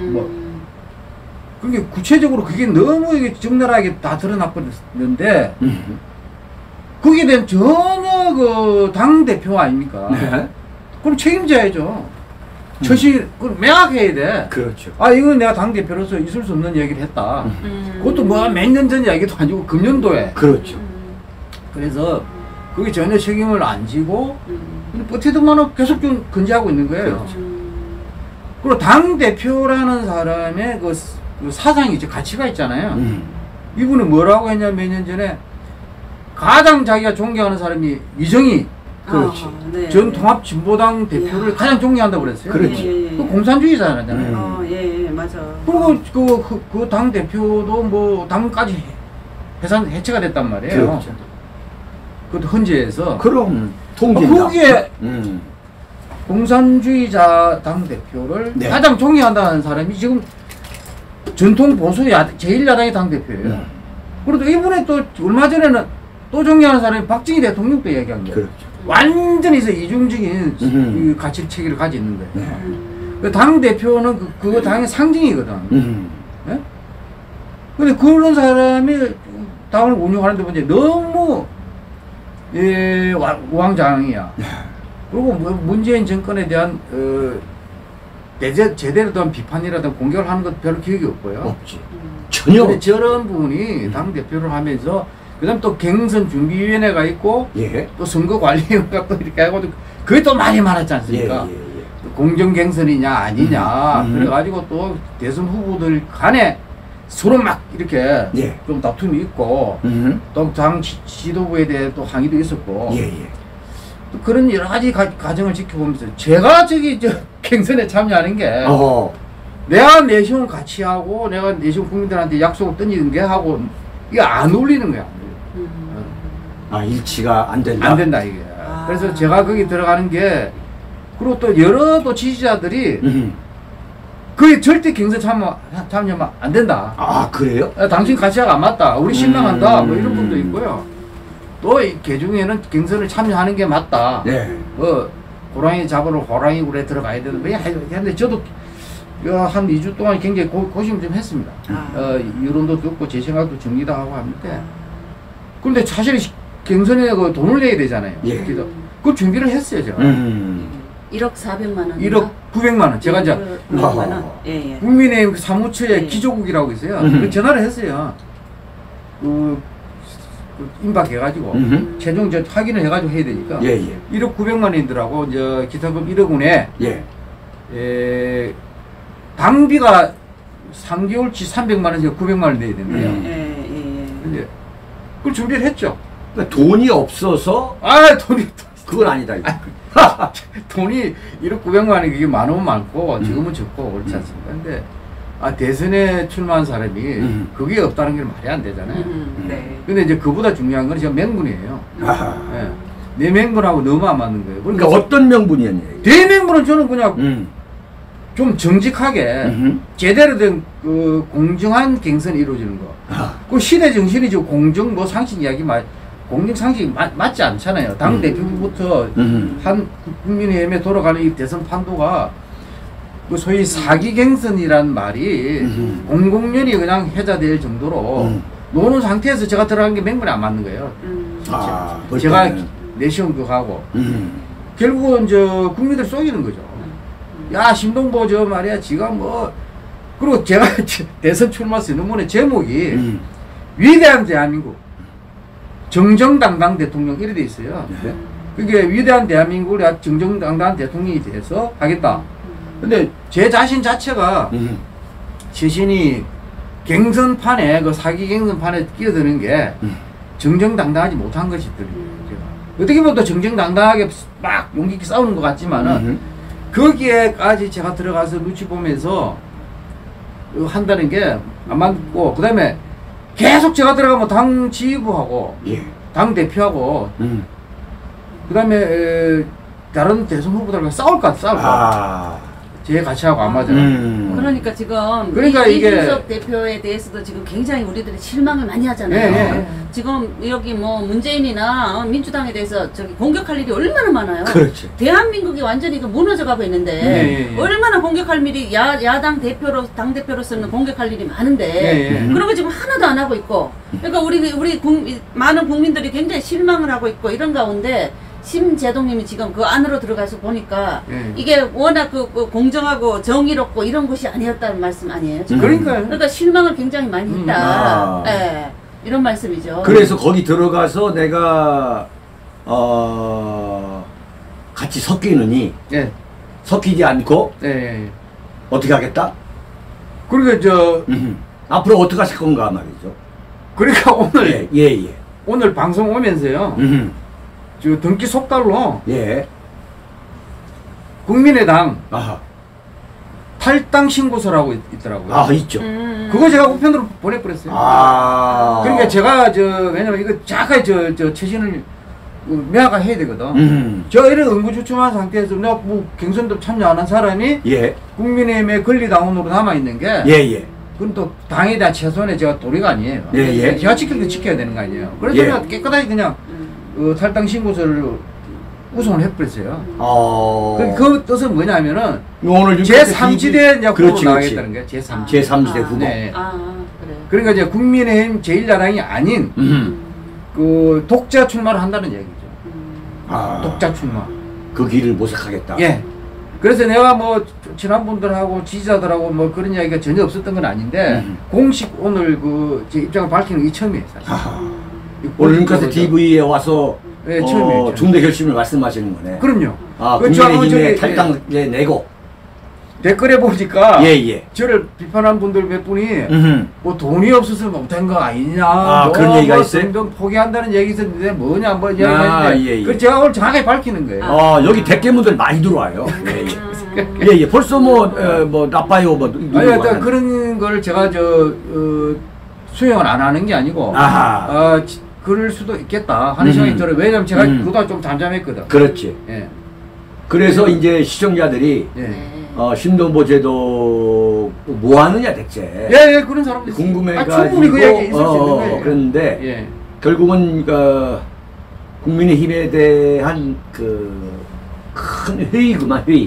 [SPEAKER 2] 그게 구체적으로 그게 너무 이게 적나라하게 다 드러나 버렸는데 거기에 대한 전혀 당 대표 아닙니까?
[SPEAKER 1] 네.
[SPEAKER 2] 그럼 책임져야죠. 그걸 명확해야 돼.
[SPEAKER 1] 그렇죠.
[SPEAKER 2] 이건 내가 당 대표로서 있을 수 없는 얘기를 했다. 그것도 뭐 몇 년 전 이야기도 아니고 금년도에.
[SPEAKER 1] 그렇죠.
[SPEAKER 2] 그래서 그게 전혀 책임을 안 지고 버티더만 계속 좀 건재하고 있는 거예요.
[SPEAKER 1] 그렇죠.
[SPEAKER 2] 그리고 당 대표라는 사람의 그 사상이 이제 가치가 있잖아요. 이분은 뭐라고 했냐 몇 년 전에 가장 자기가 존경하는 사람이 이정희
[SPEAKER 1] 그렇지.
[SPEAKER 2] 네. 전 통합진보당 대표를 가장 존경한다고 그랬어요.
[SPEAKER 1] 그렇지.
[SPEAKER 2] 그 공산주의자잖아요.
[SPEAKER 3] 맞아.
[SPEAKER 2] 그리고 그 당 대표도 뭐 당까지 해체가 됐단 말이에요.
[SPEAKER 1] 그렇죠.
[SPEAKER 2] 그 헌재에서.
[SPEAKER 1] 그럼 통진당.
[SPEAKER 2] 그게 공산주의자 당 대표를 네. 가장 존경한다는 사람이 지금 전통 보수 제1야당의 당 대표예요. 그래도 이번에 또 얼마 전에는 또 존경하는 사람이 박정희 대통령도 얘기한 거예요. 그렇죠. 완전히 이중적인 가치 체계를 가지고 있는 거예요. 그 당 대표는 그 당의 상징이거든. 네? 근데 그런 사람이 당을 운영하는데 문제 너무 우왕좌왕이야. 그리고 문재인 정권에 대한 제대로 된 비판이라든 공격을 하는 것 별로 기억이 없고요.
[SPEAKER 1] 없지. 전혀.
[SPEAKER 2] 근데 저런 분이 당대표를 하면서 그 다음 또 경선 준비위원회가 있고 또 선거관리위원회가 또 이렇게 하고 그게 또 말이 많았지 않습니까? 공정 경선이냐 아니냐 그래가지고 또 대선 후보들 간에 서로 막 이렇게 좀 다툼이 있고 또 당 지도부에 대해 또 항의도 있었고 또 그런 여러 가지 과정을 지켜보면서 제가 경선에 참여하는 게 내가 내시경 같이 하고 내가 내시경 국민들한테 약속을 던지는 게 하고 이게 안 어울리는 거야.
[SPEAKER 1] 일치가 안 된다.
[SPEAKER 2] 안 된다 이게. 그래서 제가 거기 들어가는 게 그리고 또 여러 또 지지자들이 그게 절대 경선 참여하면 안 된다.
[SPEAKER 1] 그래요?
[SPEAKER 2] 당신 가치가 안 맞다. 우리 실망한다. 뭐 이런 분도 있고요. 또 개중에는 경선을 참여하는 게 맞다. 호랑이 잡으러 호랑이 굴에 들어가야 되는 거야. 근데 저도 한 2주 동안 굉장히 고심 좀 했습니다. 여론도 듣고 제 생각도 정리도 하고 하는데 그런데 사실 경선에 돈을 내야 되잖아요. 그래서 그 준비를 했어요 제가.
[SPEAKER 3] 1억 400만 원.
[SPEAKER 2] 1억 900만 원. 제가 이제 국민의힘 사무처에 기조국이라고 있어요. 그 전화를 했어요. 임박해가지고 최종 확인을 해가지고 해야 되니까 1억 900만 원이더라고. 이제 기타금 1억 원에 당비가 3개월치 300만 원에서 900만 원 내야 된대요. 근데 그걸 준비를 했죠.
[SPEAKER 1] 그러니까 돈이 없어서
[SPEAKER 2] 돈이
[SPEAKER 1] 그건 아니다.
[SPEAKER 2] 돈이 1억 900만 원이 그게 많으면 많고 지금은 적고 그렇지 않습니까? 근데 대선에 출마한 사람이 그게 없다는 게 말이 안 되잖아요. 근데 이제 그보다 중요한 건 제가 명분이에요. 내 명분하고 너무 안 맞는 거예요.
[SPEAKER 1] 그러니까 어떤 명분이었냐요?
[SPEAKER 2] 내 명분은 저는 그냥 좀 정직하게 제대로 된 그 공정한 경선이 이루어지는 거. 그 시대 정신이 지금 공정 뭐 상식 이야기 공정 상식이 맞지 않잖아요. 당 대표부터 한 국민의힘에 돌아가는 이 대선 판도가 그 소위 사기 경선이란 말이 공공연히 그냥 해자될 정도로 노는 상태에서 제가 들어간 게 명분이 안 맞는 거예요. 제가 내시경 그거 하고 결국은 국민들 속이는 거죠. 야 신동보 말이야 지가 뭐 그리고 제가 대선 출마 선언문의 제목이 위대한 대한민국 정정당당 대통령 이래 돼 있어요. 그게 위대한 대한민국을 정정당당한 대통령이 돼서 하겠다. 근데 제 자신 자체가 자신이 경선판에 그 사기 경선판에 끼어드는 게 정정당당하지 못한 것이더라고요. 어떻게 보면 또 정정당당하게 막 용기 있게 싸우는 것 같지만은 거기에까지 제가 들어가서 눈치 보면서 한다는 게 안 맞고, 그 다음에 계속 제가 들어가면 당 지휘부하고 당 대표하고 그 다음에 다른 대선 후보들과 싸울 것 같아. 제 가치하고 안 맞아요.
[SPEAKER 3] 그러니까 지금 이준석 대표에 대해서도 지금 굉장히 우리들이 실망을 많이 하잖아요. 지금 여기 뭐 문재인이나 민주당에 대해서 공격할 일이 얼마나 많아요.
[SPEAKER 1] 그렇지.
[SPEAKER 3] 대한민국이 완전히 무너져 가고 있는데 얼마나 공격할 일이 야당 대표로 당 대표로서는 공격할 일이 많은데 그런 거 지금 하나도 안 하고 있고, 그러니까 우리 많은 국민들이 굉장히 실망을 하고 있고 이런 가운데. 심재동님이 지금 그 안으로 들어가서 보니까 이게 워낙 그 공정하고 정의롭고 이런 곳이 아니었다는 말씀 아니에요? 그러니까 실망을 굉장히 많이 했다. 이런 말씀이죠.
[SPEAKER 1] 그래서 거기 들어가서 내가 같이 섞이느니 섞이지 않고 어떻게 하겠다?
[SPEAKER 2] 그러니까
[SPEAKER 1] 앞으로 어떻게 하실 건가 말이죠.
[SPEAKER 2] 그러니까 오늘 오늘 방송 오면서요. 저 등기 속달로
[SPEAKER 1] 예.
[SPEAKER 2] 국민의당
[SPEAKER 1] 아하.
[SPEAKER 2] 탈당 신고서라고 있더라고요.
[SPEAKER 1] 아, 있죠.
[SPEAKER 2] 그거 제가 우편으로 보내버렸어요.
[SPEAKER 1] 아.
[SPEAKER 2] 그러니까 제가 왜냐면 이거 자가 처신을 명확하 해야 되거든. 저 이런 응구주춤한 상태에서 내가 뭐 경선도 참여 안 한 사람이
[SPEAKER 1] 예.
[SPEAKER 2] 국민의힘의 권리당원으로 남아 있는 게
[SPEAKER 1] 예.
[SPEAKER 2] 그건 또 당에 대한 최소한의 제가 도리가 아니에요.
[SPEAKER 1] 예.
[SPEAKER 2] 제가 지킬 때 지켜야 되는 거 아니에요. 그래서
[SPEAKER 1] 예.
[SPEAKER 2] 그냥 깨끗하게 그냥 탈당 신고서를 우송을 해버렸어요. 그 뜻은 뭐냐면은
[SPEAKER 1] 오늘
[SPEAKER 2] 제3지대 이제 후보로 나가겠다는 거예요.
[SPEAKER 1] 제3지대 후보.
[SPEAKER 2] 네.
[SPEAKER 3] 그래.
[SPEAKER 2] 그러니까 이제 국민의힘 제1야당이 아닌 그 독자 출마를 한다는 얘기죠. 독자 출마.
[SPEAKER 1] 그 길을 모색하겠다.
[SPEAKER 2] 예. 그래서 내가 뭐 친한 분들하고 지지자들하고 뭐 그런 이야기가 전혀 없었던 건 아닌데 공식 오늘 그 제 입장을 밝히는 게 처음이에요, 사실.
[SPEAKER 1] 오늘 링카스 TV에 와서
[SPEAKER 2] 네, 처음이에요.
[SPEAKER 1] 중대 결심을 말씀하시는 거네.
[SPEAKER 2] 그럼요.
[SPEAKER 1] 국민의힘에 탈당에 내고
[SPEAKER 2] 댓글에 보니까
[SPEAKER 1] 예.
[SPEAKER 2] 저를 비판한 분들 몇 분이 뭐 돈이 없어서 못한 거 아니냐,
[SPEAKER 1] 그런 얘기가 있어요?
[SPEAKER 2] 등등 포기한다는 얘기 있었는데 뭐냐 뭐 이야기했는데
[SPEAKER 1] 예.
[SPEAKER 2] 그 제가 오늘 정확하게 밝히는 거예요.
[SPEAKER 1] 여기 댓글문들 많이 들어와요. 예. 벌써 뭐 나빠요 뭐.
[SPEAKER 2] 아니, 그런 걸 제가 수용을 안 하는 게 아니고 그럴 수도 있겠다 하는 생각이 들어요. 왜냐면 제가 그동안 좀 잠잠했거든.
[SPEAKER 1] 그렇지.
[SPEAKER 2] 예.
[SPEAKER 1] 그래서 이제 시청자들이 신동보 제도 뭐 하느냐 대체.
[SPEAKER 2] 예, 그런 사람들
[SPEAKER 1] 궁금해가지고
[SPEAKER 2] 충분히 그 얘기 있을 수 있는 거예요.
[SPEAKER 1] 그런데 결국은 국민의힘에 대한 그 큰 회의구만, 회의.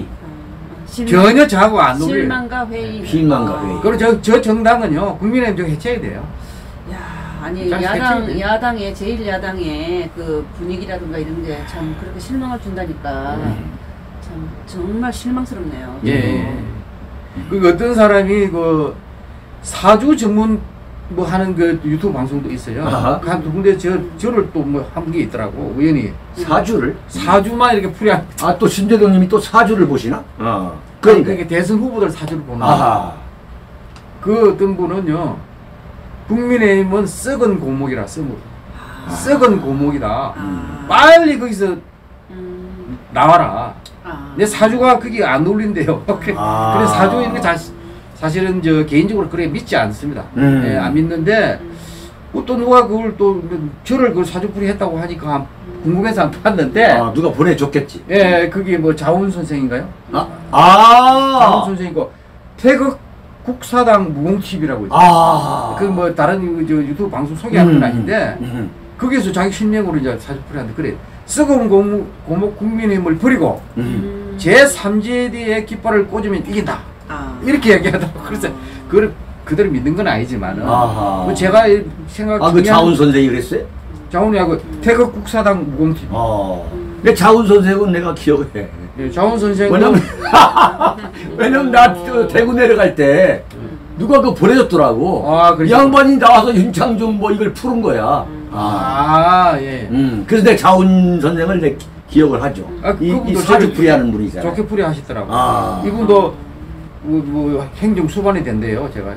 [SPEAKER 2] 전혀 저하고 안 어울려요.
[SPEAKER 3] 실망과 회의.
[SPEAKER 1] 실망과 회의.
[SPEAKER 2] 그리고 저 정당은요 국민의힘 좀 해체해야 돼요.
[SPEAKER 3] 아니 야당의 제1야당의 그 분위기라든가 이런 게 참 그렇게 실망을 준다니까 참 정말 실망스럽네요.
[SPEAKER 2] 예. 그 어떤 사람이 그 사주 전문 뭐 하는 그 유튜브 방송도 있어요. 한 군데 저를 또 뭐 한 게 있더라고 우연히. 사주만 이렇게 풀이한.
[SPEAKER 1] 또 신재동님이 또 사주를 보시나?
[SPEAKER 2] 그러니까 대선 후보들 사주를 보는. 그 어떤 분은요. 국민의힘은 썩은 고목이라 썩은 고목이다. 빨리 거기서 나와라. 내 사주가 그게 안 어울린대요. 그래서 사주 있는 게 사실은 개인적으로 그래 믿지 않습니다. 예, 안 믿는데 또 누가 그걸 또 저를 그 사주풀이 했다고 하니까 궁금해서 안 봤는데
[SPEAKER 1] 누가 보내줬겠지.
[SPEAKER 2] 예, 그게 뭐 자훈 선생인가요? 자훈 선생이고 태극 국사당 무공TV라고 있어요. 그 뭐 다른 유튜브 방송 소개하는 건 아닌데 거기서 자기 실명으로 이제 사주풀이 하는데 그래 썩은 고목 국민의힘을 버리고 제3지대의 깃발을 꽂으면 이긴다. 이렇게 얘기하더라고. 그래서 그걸 그대로 믿는 건 아니지만은 뭐 제가 생각
[SPEAKER 1] 그 자훈 선생이 그랬어요?
[SPEAKER 2] 자훈이하고 태극 국사당 무공TV.
[SPEAKER 1] 근데 자훈 선생은 내가 기억해.
[SPEAKER 2] 예, 자훈 선생은
[SPEAKER 1] 왜냐면 나 대구 내려갈 때 누가 그거 보내줬더라고. 이 양반이 나와서 윤창중 뭐 이걸 푸른 거야.
[SPEAKER 2] 예.
[SPEAKER 1] 그래서 내가 자훈 선생을 내 기억을 하죠. 이 사주풀이 하는 분이잖아요.
[SPEAKER 2] 좋게 풀이 하시더라고. 이분도 뭐 행정 수반이 된대요, 제가.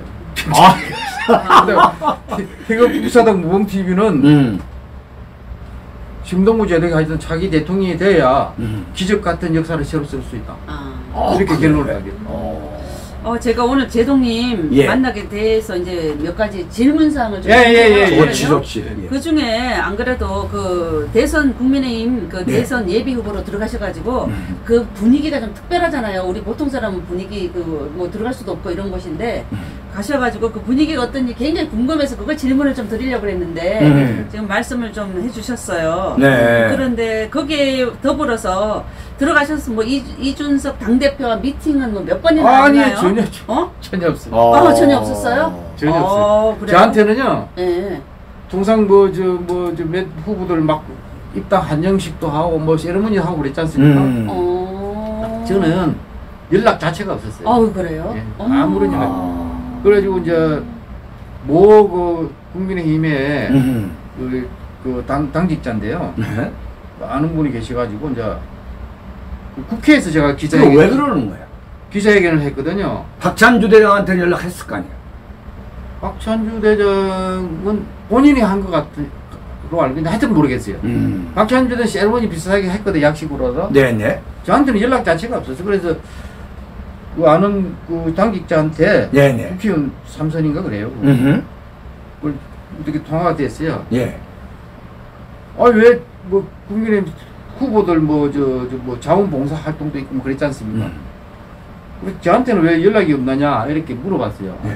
[SPEAKER 2] 태극 국사당 무공TV는 심동구 제독이 하여튼 차기 대통령이 돼야 기적 같은 역사를 새로 쓸 수 있다. 이렇게 결론을 하겠다.
[SPEAKER 3] 제가 오늘 제동님 만나게 돼서 이제 몇 가지 질문사항을 좀
[SPEAKER 1] 좋지.
[SPEAKER 3] 그 중에 안 그래도 그 대선 국민의힘 그 대선 예비 후보로 들어가셔가지고 그 분위기가 좀 특별하잖아요. 우리 보통 사람은 분위기 그 뭐 들어갈 수도 없고 이런 곳인데 가셔가지고 그 분위기가 어떤지 굉장히 궁금해서 그걸 질문을 좀 드리려고 그랬는데 지금 말씀을 좀 해주셨어요. 그런데 거기에 더불어서 들어가셔서 뭐 이준석 당대표와 미팅은 뭐 몇 번이나
[SPEAKER 2] 아니
[SPEAKER 3] 했나요?
[SPEAKER 2] 전혀 없어요.
[SPEAKER 3] 전혀 없었어요?
[SPEAKER 2] 전혀 없어요.
[SPEAKER 3] 그래요?
[SPEAKER 2] 저한테는요. 통상 몇 후보들 막 입당 한정식도 하고 뭐 세레머니 하고 그랬지 않습니까? 저는 연락 자체가 없었어요.
[SPEAKER 3] 그래요?
[SPEAKER 2] 아무런 연락. 그래가지고 이제 그 국민의힘에 그 당직자인데요. 아는 분이 계셔가지고 이제 국회에서 제가 기자회견.
[SPEAKER 1] 왜 그러는 거야?
[SPEAKER 2] 기자회견을 했거든요.
[SPEAKER 1] 박찬주 대장한테 연락했을 거 아니야?
[SPEAKER 2] 박찬주 대장은 본인이 한 것 알고 있는데 하여튼 모르겠어요. 박찬주는 세레머니 비슷하게 했거든, 약식으로도.
[SPEAKER 1] 네네.
[SPEAKER 2] 저한테는 연락 자체가 없었어. 그래서 그 아는 그 당직자한테
[SPEAKER 1] 네네.
[SPEAKER 2] 국회의원 3선인가 그래요. 그걸 이렇게 통화가 됐어요.
[SPEAKER 1] 예.
[SPEAKER 2] 아, 왜 뭐 국민의힘 후보들 뭐 자원봉사 활동도 있고 뭐 그랬지 않습니까? 저한테는 왜 연락이 없느냐 이렇게 물어봤어요.
[SPEAKER 1] 예.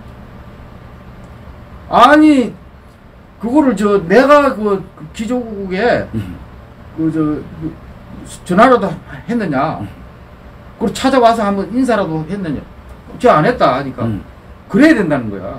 [SPEAKER 2] 아니 그거를 내가 그 기조국에 전화라도 했느냐? 그리고 찾아와서 한번 인사라도 했느냐? 저 안 했다 하니까 그래야 된다는 거야.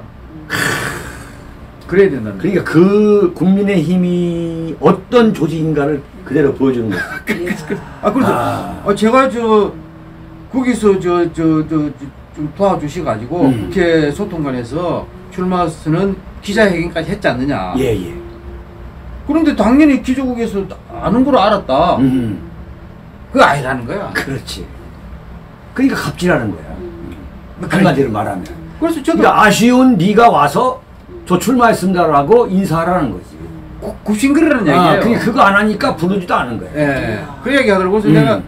[SPEAKER 2] 그래야 된다는 거야.
[SPEAKER 1] 그러니까 그 국민의힘이 어떤 조직인가를 그대로 보여주는 거야.
[SPEAKER 2] 그래서 제가 거기서 좀 도와주셔가지고 국회 소통관에서 출마 선언 기자회견까지 했지 않느냐.
[SPEAKER 1] 예예.
[SPEAKER 2] 그런데 당연히 기조국에서 아는 걸 알았다. 그거 아니라는 거야.
[SPEAKER 1] 그렇지. 그러니까 갑질하는 거야. 한마디로 말하면.
[SPEAKER 2] 그래서 저도
[SPEAKER 1] 그러니까 아쉬운 네가 와서 저 출마했습니다라고 인사하라는 거지.
[SPEAKER 2] 굽신거리라는 얘기예요.
[SPEAKER 1] 그러니까 그거 안 하니까 부르지도 않은 거야.
[SPEAKER 2] 예. 그 얘기 하더라고. 그래서 내가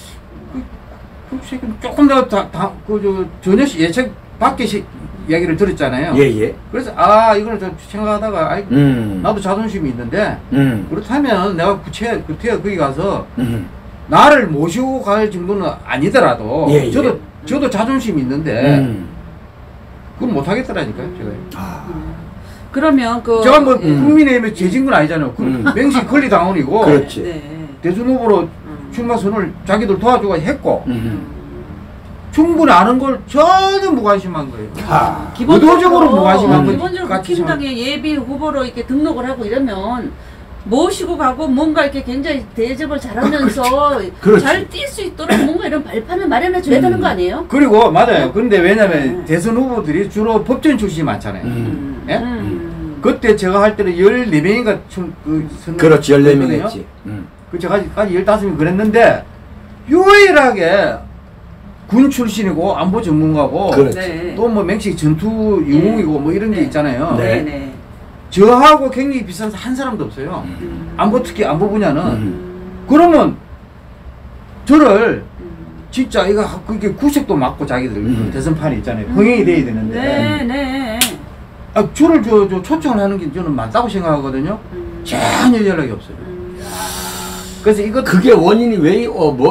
[SPEAKER 2] 조금 더 전혀 예측 밖의 이야기를 들었잖아요.
[SPEAKER 1] 예예.
[SPEAKER 2] 그래서 이거는 좀 생각하다가 나도 자존심이 있는데 그렇다면 내가 그때 거기 가서 나를 모시고 갈 정도는 아니더라도
[SPEAKER 1] 예,
[SPEAKER 2] 저도 자존심이 있는데 그건 못 하겠더라니까요. 제가.
[SPEAKER 3] 그러면
[SPEAKER 2] 제가 뭐 국민의힘에 재진 건 아니잖아요. 맹식 권리당원이고
[SPEAKER 1] 그렇지.
[SPEAKER 3] 네.
[SPEAKER 2] 대선 후보로 출마 선언을 자기들 도와주고 했고 충분히 아는 걸 전혀 무관심한 거예요.
[SPEAKER 3] 기본적으로
[SPEAKER 2] 무관심한 거.
[SPEAKER 3] 기본적으로 국힘당의 예비 후보로 이렇게 등록을 하고 이러면 모시고 가고 뭔가 이렇게 굉장히 대접을 잘하면서 잘 뛸 수 있도록 뭔가 이런 발판을 마련해 줘야 되는 거 아니에요?
[SPEAKER 2] 그리고 맞아요. 그런데 왜냐면 대선 후보들이 주로 법전 출신이 많잖아요. 예? 그때 제가 할 때는 14명인가
[SPEAKER 1] 그렇지, 14명 했지.
[SPEAKER 2] 제가까지 15명 그랬는데 유일하게 군 출신이고 안보 전문가고 또 뭐 맹식 전투 영웅이고 뭐 이런 게 있잖아요.
[SPEAKER 3] 네.
[SPEAKER 2] 저하고 굉장히 비슷한 한 사람도 없어요. 안보 특히 안보 분야는. 그러면 저를 진짜 그게 구색도 맞고 자기들 대선판이 있잖아요. 흥행이 돼야 되는데. 저를 초청을 하는 게 저는 맞다고 생각하거든요. 전혀 연락이 없어요. 그래서
[SPEAKER 1] 그게 원인이 왜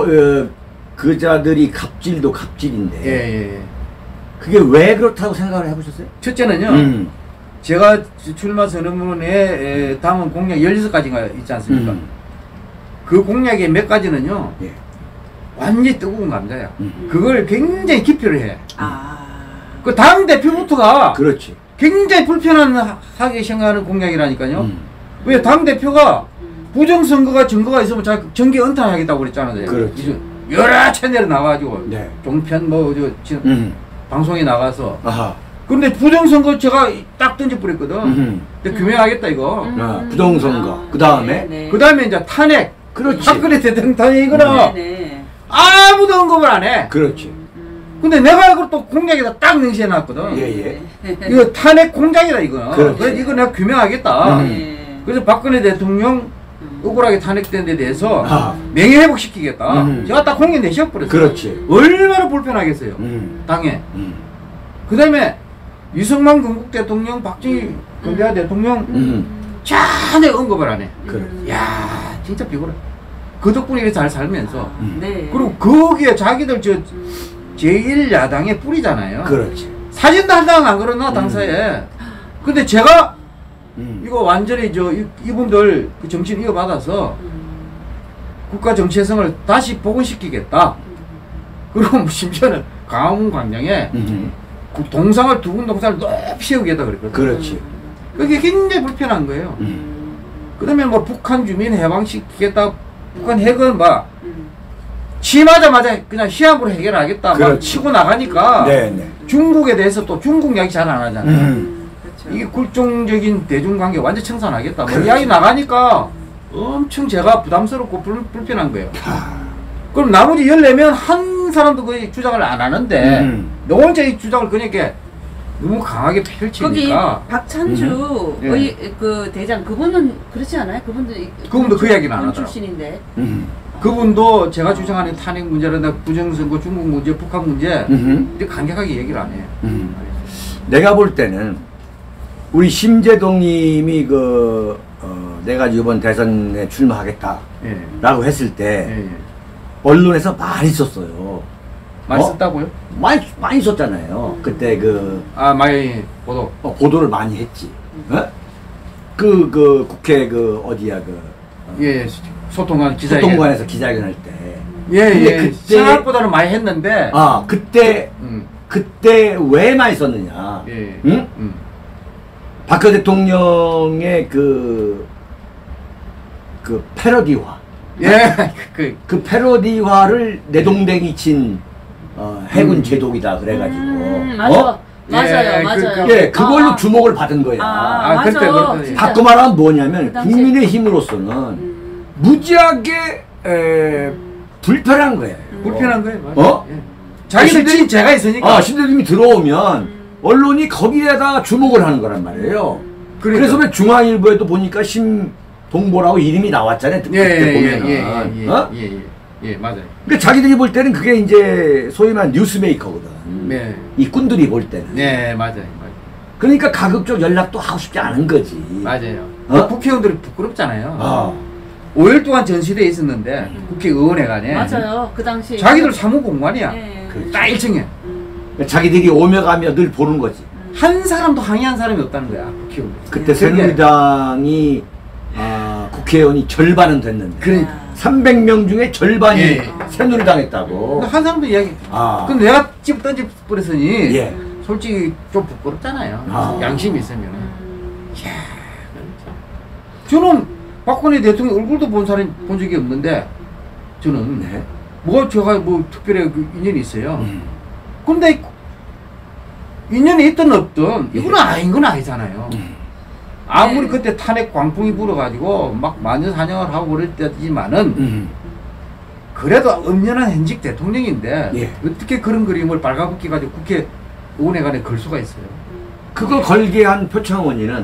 [SPEAKER 1] 그자들이 갑질도 갑질인데.
[SPEAKER 2] 예.
[SPEAKER 1] 그게 왜 그렇다고 생각을 해보셨어요?
[SPEAKER 2] 첫째는요. 제가 출마 선언문에 담은 공약 16가지가 있지 않습니까? 그 공약의 몇 가지는요. 완전히 뜨거운 감자야. 그걸 굉장히 기표를 해. 그 당 대표부터가
[SPEAKER 1] 그렇지. 굉장히
[SPEAKER 2] 불편하게 생각하는 공약이라니까요. 왜 당 대표가 부정선거가 증거가 있으면 정계 은퇴하겠다고 그랬잖아요.
[SPEAKER 1] 그렇지.
[SPEAKER 2] 여러 채널에 나와가지고 종편 방송에 나가서. 근데 부정선거 제가 딱 던져버렸거든. 근데 규명하겠다 이거.
[SPEAKER 1] 부정선거. 그 다음에
[SPEAKER 2] 이제 탄핵.
[SPEAKER 1] 그렇지.
[SPEAKER 2] 박근혜 대통령 탄핵 이거는 아무도 언급을 안 해.
[SPEAKER 1] 그렇지.
[SPEAKER 2] 근데 내가 이걸 또 공약에다 딱 명시해놨거든. 이거 탄핵 공작이다 이거. 그래서 이거 내가 규명하겠다. 그래서 박근혜 대통령 억울하게 탄핵된 데 대해서 명예회복시키겠다. 제가 딱 공약 내셔버렸어요.
[SPEAKER 1] 그렇지.
[SPEAKER 2] 얼마나 불편하겠어요. 당에. 그 다음에 이승만 건국 대통령, 박정희 건대하 대통령 전혀 언급을 안 해. 야 진짜 비굴해. 그 덕분에 이렇게 잘 살면서. 그리고 거기에 자기들 제1야당의 뿌리잖아요.
[SPEAKER 1] 그렇지.
[SPEAKER 2] 사진도 한 장 안 걸어놔 당사에. 근데 제가 이거 완전히 이분들 그 정치를 이어받아서 국가 정체성을 다시 복원시키겠다. 그리고 심지어는 강화문 광장에 그 동상을 두 분 동상을 높이 세우겠다 그랬거든.
[SPEAKER 1] 그렇지.
[SPEAKER 2] 그게 굉장히 불편한 거예요. 그 다음에 뭐 북한 주민 해방시키겠다. 북한 핵은 막 치마자마자 그냥 시합으로 해결하겠다. 막 치고 나가니까 중국에 대해서 또 중국 이야기 잘 안 하잖아요. 이게 굴종적인 대중관계 완전 청산하겠다. 뭐 이야기 나가니까 엄청 제가 부담스럽고 불편한 거예요. 그럼 나머지 14명 한 사람도 거의 주장을 안 하는데 너 혼자 이 주장을 그러니까 너무 강하게 펼치니까.
[SPEAKER 3] 거기 박찬주의 그 대장 그분은 그렇지 않아요? 그분도
[SPEAKER 2] 그 이야기는 안 하더라고.
[SPEAKER 3] 출신인데.
[SPEAKER 2] 그분도 제가 주장하는 탄핵 문제라든가 부정선거, 중국 문제, 북한 문제 근데 간략하게 얘기를 안 해요.
[SPEAKER 1] 내가 볼 때는 우리 심재동님이 내가 이번 대선에 출마하겠다라고 했을 때 언론에서 많이 썼어요.
[SPEAKER 2] 많이 썼다고요?
[SPEAKER 1] 많이 썼잖아요. 그때
[SPEAKER 2] 많이
[SPEAKER 1] 보도를 많이 했지. 국회 어디야
[SPEAKER 2] 소통관
[SPEAKER 1] 소통관에서 기자회견할 때.
[SPEAKER 2] 근데 그때 생각보다는 많이 했는데.
[SPEAKER 1] 그때 왜 많이 썼느냐? 응? 박근혜 대통령의 그 패러디화. 그 패러디화를 내동댕이 친 해군 제독이다 그래가지고.
[SPEAKER 3] 맞아. 맞아요.
[SPEAKER 1] 그걸로 주목을 받은 거야.
[SPEAKER 3] 맞아.
[SPEAKER 1] 바꿔 말하면 뭐냐면 국민의힘으로서는 무지하게 불편한 거예요.
[SPEAKER 2] 불편한 거예요. 자기들이 제가 있으니까.
[SPEAKER 1] 신대중이 들어오면 언론이 거기에다가 주목을 하는 거란 말이에요. 그래서 왜 중앙일보에도 보니까 심동보라고 이름이 나왔잖아요. 그때 보면은.
[SPEAKER 2] 맞아요.
[SPEAKER 1] 그러니까 자기들이 볼 때는 그게 이제 소위 말하는 뉴스메이커거든. 이 꾼들이 볼 때는.
[SPEAKER 2] 맞아요.
[SPEAKER 1] 그러니까 가급적 연락도 하고 싶지 않은 거지.
[SPEAKER 2] 맞아요. 국회의원들이 부끄럽잖아요. 5일 동안 전시대에 있었는데 국회의원회관에.
[SPEAKER 3] 맞아요. 그 당시.
[SPEAKER 2] 자기들 사무공간이야. 딱 1층에.
[SPEAKER 1] 자기들이 오며 가며 늘 보는 거지.
[SPEAKER 2] 한 사람도 항의한 사람이 없다는 거야. 국회의원.
[SPEAKER 1] 그때 새누리당이 국회의원이 절반은 됐는데.
[SPEAKER 2] 그러니까.
[SPEAKER 1] 300명 중에 절반이 새누리당 했다고.
[SPEAKER 2] 한 사람도 이야기. 그럼 내가 집 던져버렸으니 솔직히 좀 부끄럽잖아요. 양심이 있으면. 저는 박근혜 대통령 얼굴도 본 사람이 본 적이 없는데 저는 제가 특별히 인연이 있어요. 근데 인연이 있든 없든 이건 아닌 건 아니잖아요. 아무리 그때 탄핵 광풍이 불어가지고 막 만년사냥을 하고 그럴 때지만은 그래도 엄연한 현직 대통령인데 어떻게 그런 그림을 빨가벗기 가지고 국회의원회관에 걸 수가 있어요.
[SPEAKER 1] 그거 걸게 한 표창원이는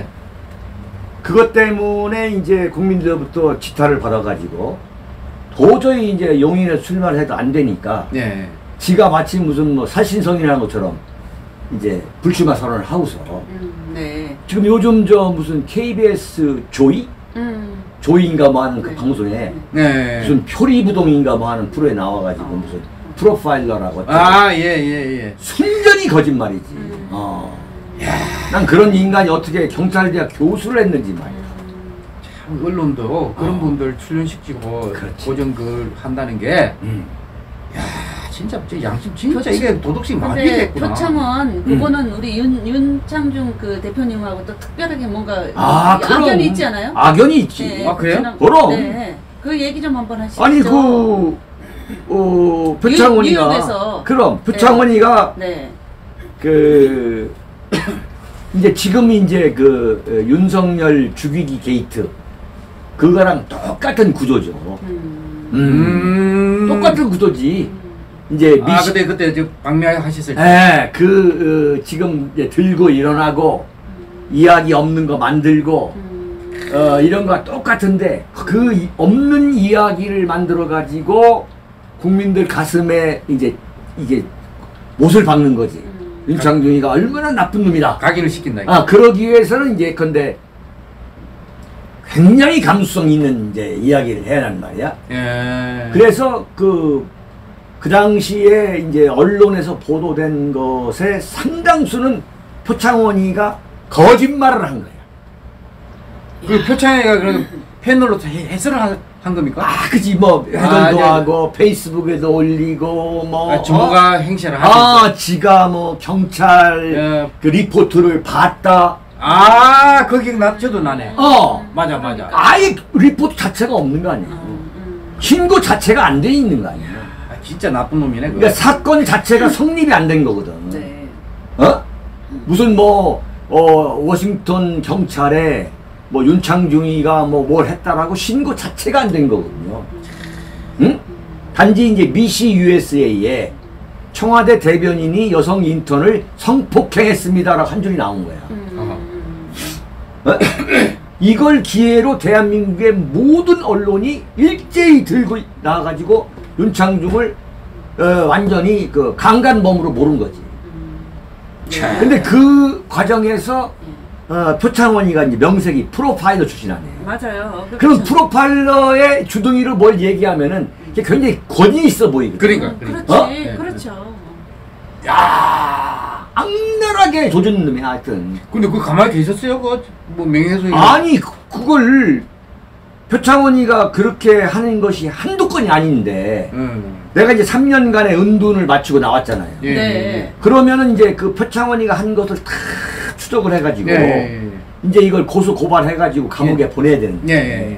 [SPEAKER 1] 그것 때문에 이제 국민들로부터 지탄을 받아가지고 도저히 이제 용인에 출마를 해도 안 되니까 지가 마치 무슨 살신성이라는 것처럼 이제 불출마 선언을 하고서 지금 요즘 무슨 KBS 조이인가 뭐 하는 그 방송에 무슨 표리부동인가 뭐 하는 프로에 나와가지고 무슨 프로파일러라고 순전히 거짓말이지. 난 그런 인간이 어떻게 경찰대학 교수를 했는지 말이야.
[SPEAKER 2] 참 언론도 그런 분들 출연시키고 고정글 한다는 게 진짜 양심 진짜 이게 도덕심 많이 됐구나.
[SPEAKER 3] 표창원 그거는 우리 윤창중 그 대표님하고 또 특별하게 뭔가 악연이 있지 않아요?
[SPEAKER 1] 악연이 있지.
[SPEAKER 2] 그래요?
[SPEAKER 1] 그럼.
[SPEAKER 3] 그 얘기 좀 한번 하시죠.
[SPEAKER 1] 아니 표창원이가
[SPEAKER 3] 뉴욕에서.
[SPEAKER 1] 그럼 표창원이가 이제 지금 이제 윤석열 죽이기 게이트 그거랑 똑같은 구조죠. 똑같은 구도지. 이제
[SPEAKER 2] 그때 방미하셨을 때.
[SPEAKER 1] 지금 이제 들고 일어나고 이야기 없는 거 만들고 이런 거가 똑같은데 그 없는 이야기를 만들어 가지고 국민들 가슴에 이제 이게 못을 박는 거지. 윤창중이가 얼마나 나쁜 놈이다.
[SPEAKER 2] 각인을 시킨다.
[SPEAKER 1] 그러기 위해서는 이제 근데 굉장히 감수성 있는 이제 이야기를 해야 하는 말이야. 그래서 그 당시에 이제 언론에서 보도된 것의 상당수는 표창원이가 거짓말을 한 거야.
[SPEAKER 2] 그 표창원이가 그런 패널로 해설을 한 겁니까?
[SPEAKER 1] 그지 해설도 하고 페이스북에도 올리고
[SPEAKER 2] 정보가 행세를 하고
[SPEAKER 1] 지가 경찰 그 리포트를 봤다.
[SPEAKER 2] 거기 저도 나네. 맞아.
[SPEAKER 1] 아예 리포트 자체가 없는 거 아니야. 신고 자체가 안 돼 있는 거 아니야.
[SPEAKER 2] 진짜 나쁜 놈이네.
[SPEAKER 1] 그러니까 사건 자체가 성립이 안 된 거거든. 무슨 워싱턴 경찰에 윤창중이가 뭘 했다라고 신고 자체가 안 된 거거든요. 응? 단지 이제 미시 USA에 청와대 대변인이 여성 인턴을 성폭행했습니다라고 한 줄이 나온 거야. 이걸 기회로 대한민국의 모든 언론이 일제히 들고 나와가지고 윤창중을 완전히 그 강간범으로 모른 거지. 근데 그 과정에서 표창원이가 이제 명색이 프로파일러 출신 아니에요.
[SPEAKER 3] 맞아요.
[SPEAKER 1] 그럼 프로파일러의 주둥이로 뭘 얘기하면은 굉장히 권위 있어 보이거든.
[SPEAKER 3] 그렇지.
[SPEAKER 2] 네.
[SPEAKER 3] 그렇죠.
[SPEAKER 1] 야, 악랄하게 조준 놈이야, 하여튼.
[SPEAKER 2] 근데 그 가만히 계셨어요? 뭐 명예훼손이.
[SPEAKER 1] 아니, 그걸 표창원이가 그렇게 하는 것이 한두 건이 아닌데, 내가 이제 3년간의 은둔을 마치고 나왔잖아요.
[SPEAKER 2] 예.
[SPEAKER 3] 네.
[SPEAKER 1] 그러면은 이제 그 표창원이가 한 것을 다 추적을 해가지고, 이제 이걸 고소 고발해가지고 감옥에 보내야 되는데,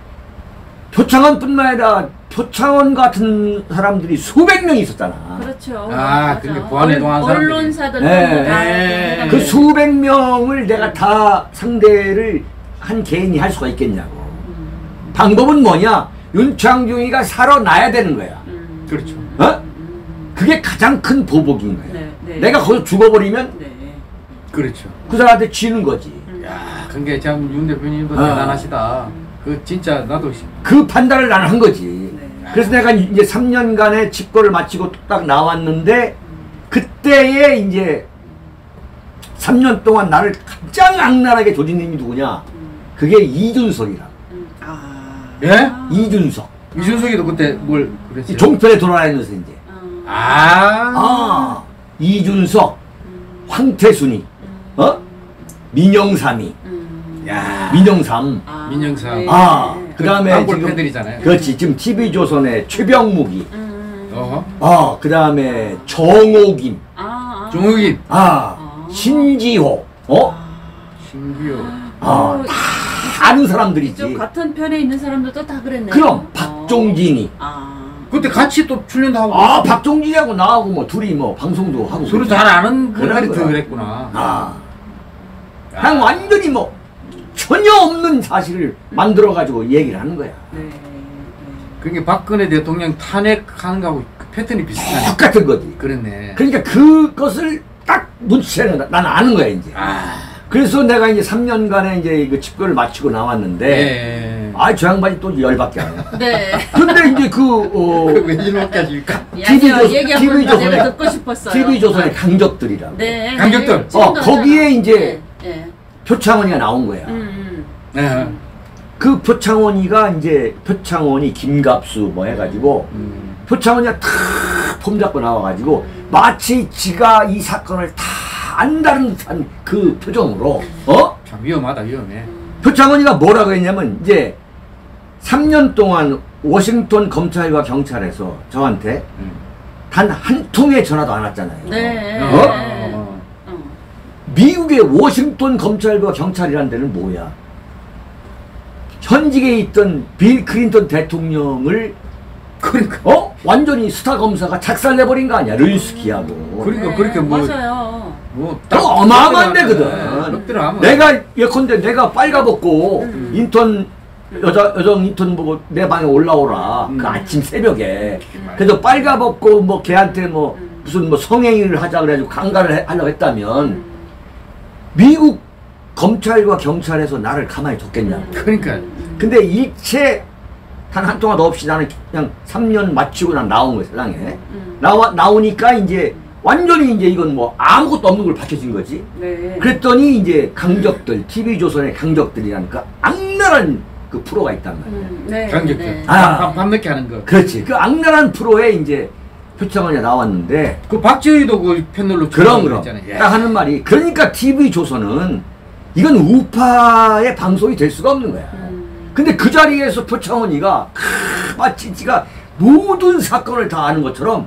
[SPEAKER 1] 표창원뿐만 아니라 표창원 같은 사람들이 수백 명이 있었잖아.
[SPEAKER 3] 그렇죠.
[SPEAKER 2] 그게 보안에 동한 사람들이.
[SPEAKER 3] 언론사들 다.
[SPEAKER 1] 그 수백 명을 내가 다 상대를 한 개인이 할 수가 있겠냐고. 방법은 뭐냐? 윤창중이가 살아나야 되는 거야.
[SPEAKER 2] 그렇죠.
[SPEAKER 1] 그게 가장 큰 보복인 거야.
[SPEAKER 3] 네.
[SPEAKER 1] 내가 거기서 죽어버리면
[SPEAKER 2] 그렇죠.
[SPEAKER 1] 그 사람한테 쥐는 거지.
[SPEAKER 2] 야, 그게 참 윤 대표님도 대단하시다. 그 진짜 나도
[SPEAKER 1] 그 판단을 나는 한 거지. 그래서 내가 이제 3년간의 집거를 마치고 딱 나왔는데 그때에 이제 3년 동안 나를 가장 악랄하게 조진 놈이 누구냐? 그게 이준석이라.
[SPEAKER 2] 예?
[SPEAKER 1] 이준석.
[SPEAKER 2] 이준석이도 그때 뭘 그랬어요?
[SPEAKER 1] 종편에 돌아다니면서 이제. 이준석, 황태순이, 민영삼이.
[SPEAKER 2] 야.
[SPEAKER 1] 민영삼.
[SPEAKER 2] 민영삼.
[SPEAKER 1] 그 다음에
[SPEAKER 2] 단골 팬들이잖아요.
[SPEAKER 1] 그렇지. 지금 TV조선의 최병묵이. 그 다음에 정옥임.
[SPEAKER 2] 정옥임.
[SPEAKER 1] 신지호.
[SPEAKER 2] 신기호.
[SPEAKER 1] 다 아는 사람들이지.
[SPEAKER 3] 같은 편에 있는 사람들도 다 그랬네.
[SPEAKER 1] 그럼 박종진이.
[SPEAKER 2] 그때 같이 또 출연도 하고.
[SPEAKER 1] 박종진이하고 나하고 뭐 둘이 뭐 방송도 하고.
[SPEAKER 2] 서로 잘 아는 분들이 더 그랬구나.
[SPEAKER 1] 그냥 완전히 뭐 전혀 없는 사실을 만들어가지고 얘기를 하는 거야.
[SPEAKER 2] 그게 박근혜 대통령 탄핵하는 거하고 그 패턴이 비슷하네.
[SPEAKER 1] 똑같은 거지.
[SPEAKER 2] 그렇네.
[SPEAKER 1] 그러니까 그것을 딱 눈치채는 거야. 나는 아는 거야, 이제. 그래서 내가 이제 3년간의 이제 그 집거를 마치고 나왔는데, 저 양반이 또 열받게 하네. 근데 이제
[SPEAKER 2] 왜 이렇게 하실까?
[SPEAKER 1] TV조선의
[SPEAKER 3] 듣고 싶었어요.
[SPEAKER 1] TV조선의 강적들이라고.
[SPEAKER 2] 강적들.
[SPEAKER 1] 거기에 이제 표창원이가 나온 거야. 그 표창원이가 이제 표창원이 김갑수 뭐 해가지고 표창원이가 탁 폼 잡고 나와가지고 마치 지가 이 사건을 다 안다는 듯한 그 표정으로
[SPEAKER 2] 참 위험하다, 위험해.
[SPEAKER 1] 표창원이가 뭐라고 했냐면 이제 3년 동안 워싱턴 검찰과 경찰에서 저한테 단 한 통의 전화도 안 왔잖아요. 미국의 워싱턴 검찰과 경찰이라는 데는 뭐야? 현직에 있던 빌 클린턴 대통령을 완전히 스타 검사가 작살내버린 거 아니야? 르인스키하고.
[SPEAKER 2] 그렇게
[SPEAKER 3] 맞아요.
[SPEAKER 1] 어마어마한 데거든. 내가 예컨대 내가 빨가벗고 인턴 여정 인턴 보고 내 방에 올라오라. 그 아침 새벽에. 그래서 빨가벗고 뭐 걔한테 뭐 무슨 뭐 성행위를 하자 그래가지고 강간을 하려고 했다면 미국 검찰과 경찰에서 나를 가만히 뒀겠냐고.
[SPEAKER 2] 그러니까.
[SPEAKER 1] 근데 일체 단 한 통화도 없이 나는 그냥 3년 마치고 난 나온 거야, 세상에. 나오니까 이제 완전히 이제 이건 뭐 아무것도 없는 걸 밝혀진 거지. 그랬더니 이제 강적들, TV조선의 강적들이라는 그 악랄한 그 프로가 있단 말이야.
[SPEAKER 2] 강적들. 밤늦게 하는 거.
[SPEAKER 1] 그렇지. 그 악랄한 프로에 이제 표창원이 나왔는데.
[SPEAKER 2] 그 박지희도 그 패널로
[SPEAKER 1] 그럼. 딱 하는 말이. 그러니까 TV조선은 이건 우파의 방송이 될 수가 없는 거야. 근데 그 자리에서 표창원이가 마치 지가 모든 사건을 다 아는 것처럼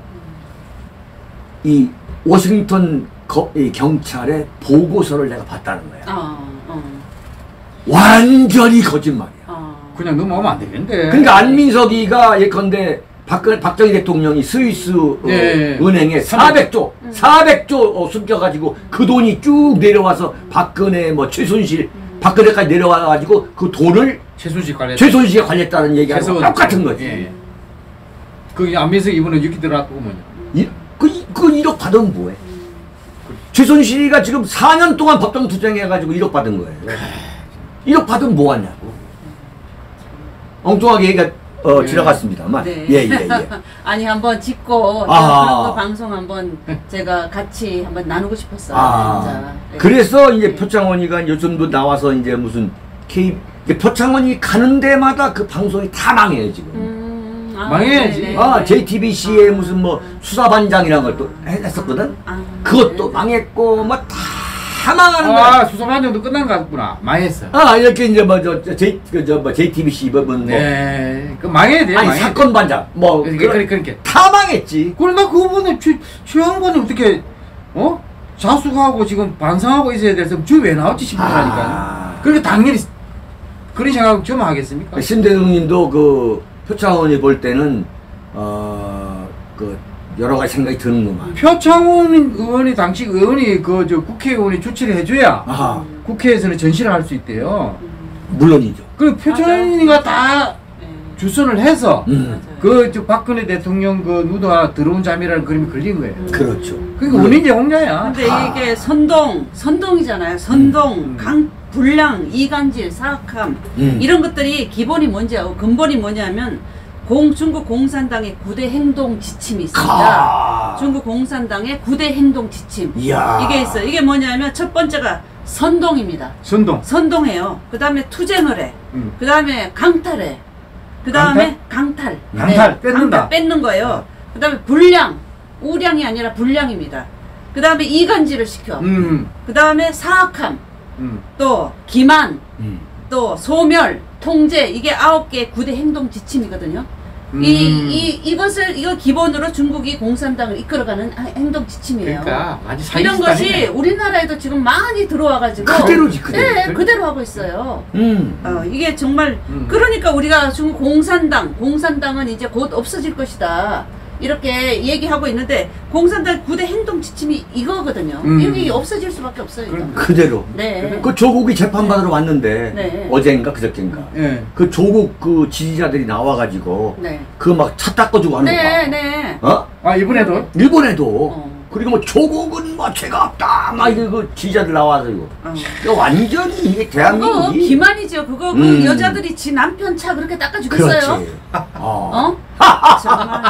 [SPEAKER 1] 이 워싱턴 이 경찰의 보고서를 내가 봤다는 거야. 완전히 거짓말이야.
[SPEAKER 2] 그냥 넘어가면 안 되겠는데.
[SPEAKER 1] 그러니까 안민석이가 예컨대 박정희 대통령이 스위스 은행에 400조 숨겨가지고 그 돈이 쭉 내려와서 박근혜 뭐 최순실 박근혜까지 내려와가지고 그 돈을 최순실이 관리했다는 얘기하고 똑같은 거지.
[SPEAKER 2] 그 안민석 이분은 이렇게 들어갔고 뭐냐.
[SPEAKER 1] 그 1억 받으면 뭐해? 최순실이가 지금 4년 동안 법정 투쟁해가지고 1억 받은 거예요. 1억 받으면 뭐 하냐고. 엉뚱하게 얘기가 지나갔습니다만.
[SPEAKER 3] 네.
[SPEAKER 1] 예.
[SPEAKER 3] 아니 한번 짚고 그런 거 방송 한번 제가 같이 한번 나누고 싶었어요. 진짜. 네.
[SPEAKER 1] 그래서 이제 표창원이가 요즘도 나와서 이제 무슨 표창원이 가는 데마다 그 방송이 다 망해요 지금.
[SPEAKER 2] 망해야지.
[SPEAKER 1] JTBC에 무슨 뭐 수사반장이라는 걸 또 했었거든. 그것도 망했고 뭐 다 망하는 거야.
[SPEAKER 2] 수사반장도 끝난 거 같구나. 망했어.
[SPEAKER 1] 이렇게 이제 JTBC
[SPEAKER 2] 네, 그 망해야 돼.
[SPEAKER 1] 아니 사건 반장 뭐
[SPEAKER 2] 그렇게
[SPEAKER 1] 다 망했지.
[SPEAKER 2] 그래 나 그거 보면 최양반이 어떻게 자숙하고 지금 반성하고 있어야 돼서 왜 나왔지 싶더라니까. 그러니까 당연히 그런 생각 좀 하겠습니까?
[SPEAKER 1] 신대웅님도 그 표창원이 볼 때는 그 여러 가지 생각이 드는구만.
[SPEAKER 2] 표창원 의원이 당시 의원이 국회의원이 조치를 해줘야 국회에서는 전시를 할 수 있대요.
[SPEAKER 1] 물론이죠.
[SPEAKER 2] 그 표창원이가 다 주선을 해서 박근혜 대통령 누드와 더러운 잠이라는 그림이 걸린 거예요.
[SPEAKER 1] 그렇죠.
[SPEAKER 2] 그러니까 원인이 홍자야.
[SPEAKER 3] 근데 이게 선동이잖아요. 불량, 이간질, 사악함 이런 것들이 기본이 근본이 뭐냐면 중국 공산당의 9대 행동 지침이 있습니다. 중국 공산당의 9대 행동 지침. 이게 있어요. 이게 뭐냐면 첫 번째가 선동입니다. 선동해요. 그 다음에 투쟁을 해. 그 다음에 강탈해. 그 다음에 강탈.
[SPEAKER 2] 뺏는다.
[SPEAKER 3] 뺏는 거예요. 그 다음에 불량. 우량이 아니라 불량입니다. 그 다음에 이간질을 시켜. 그 다음에 사악함. 또 기만. 또 소멸. 통제. 이게 9개의 9대 행동 지침이거든요. 이거 기본으로 중국이 공산당을 이끌어가는 행동 지침이에요.
[SPEAKER 2] 그러니까
[SPEAKER 3] 이런 것이 우리나라에도 지금 많이 들어와가지고
[SPEAKER 1] 그대로지.
[SPEAKER 3] 네, 그대로 하고 있어요. 이게 정말 그러니까 우리가 중국 공산당은 이제 곧 없어질 것이다. 이렇게 얘기하고 있는데 공산당 9대 행동 지침이 이거거든요. 이게 없어질 수밖에 없어요.
[SPEAKER 1] 그대로.
[SPEAKER 3] 네.
[SPEAKER 1] 그 조국이 재판받으러 왔는데
[SPEAKER 3] 네.
[SPEAKER 1] 어젠가 그저께인가.
[SPEAKER 2] 네.
[SPEAKER 1] 그 조국 그 지지자들이 나와가지고
[SPEAKER 3] 네.
[SPEAKER 1] 그 막 차 닦아주고 하는 거 봐.
[SPEAKER 3] 네.
[SPEAKER 1] 일본에도. 그리고 뭐 조국은 뭐 죄가 없다. 막 이게 그 지지자들 나와서 이거. 완전히 이게 대한민국이.
[SPEAKER 3] 그거 기만이죠. 그거 그 여자들이 지 남편 차 그렇게 닦아주겠어요?
[SPEAKER 1] 그렇지.
[SPEAKER 3] 정말.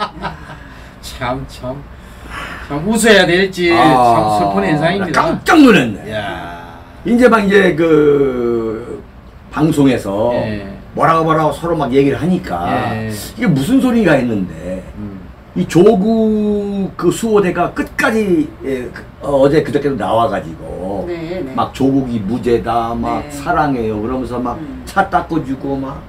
[SPEAKER 2] 참 웃어야 될지 참 슬픈 현상입니다.
[SPEAKER 1] 깜짝 놀랐네. 이제 그 방송에서 뭐라고 서로 막 얘기를 하니까 이게 무슨 소리가 했는데 이 조국 그 수호대가 끝까지 어제 그저께도 나와가지고 막 조국이 무죄다 막 사랑해요 그러면서 막 차 닦아주고 막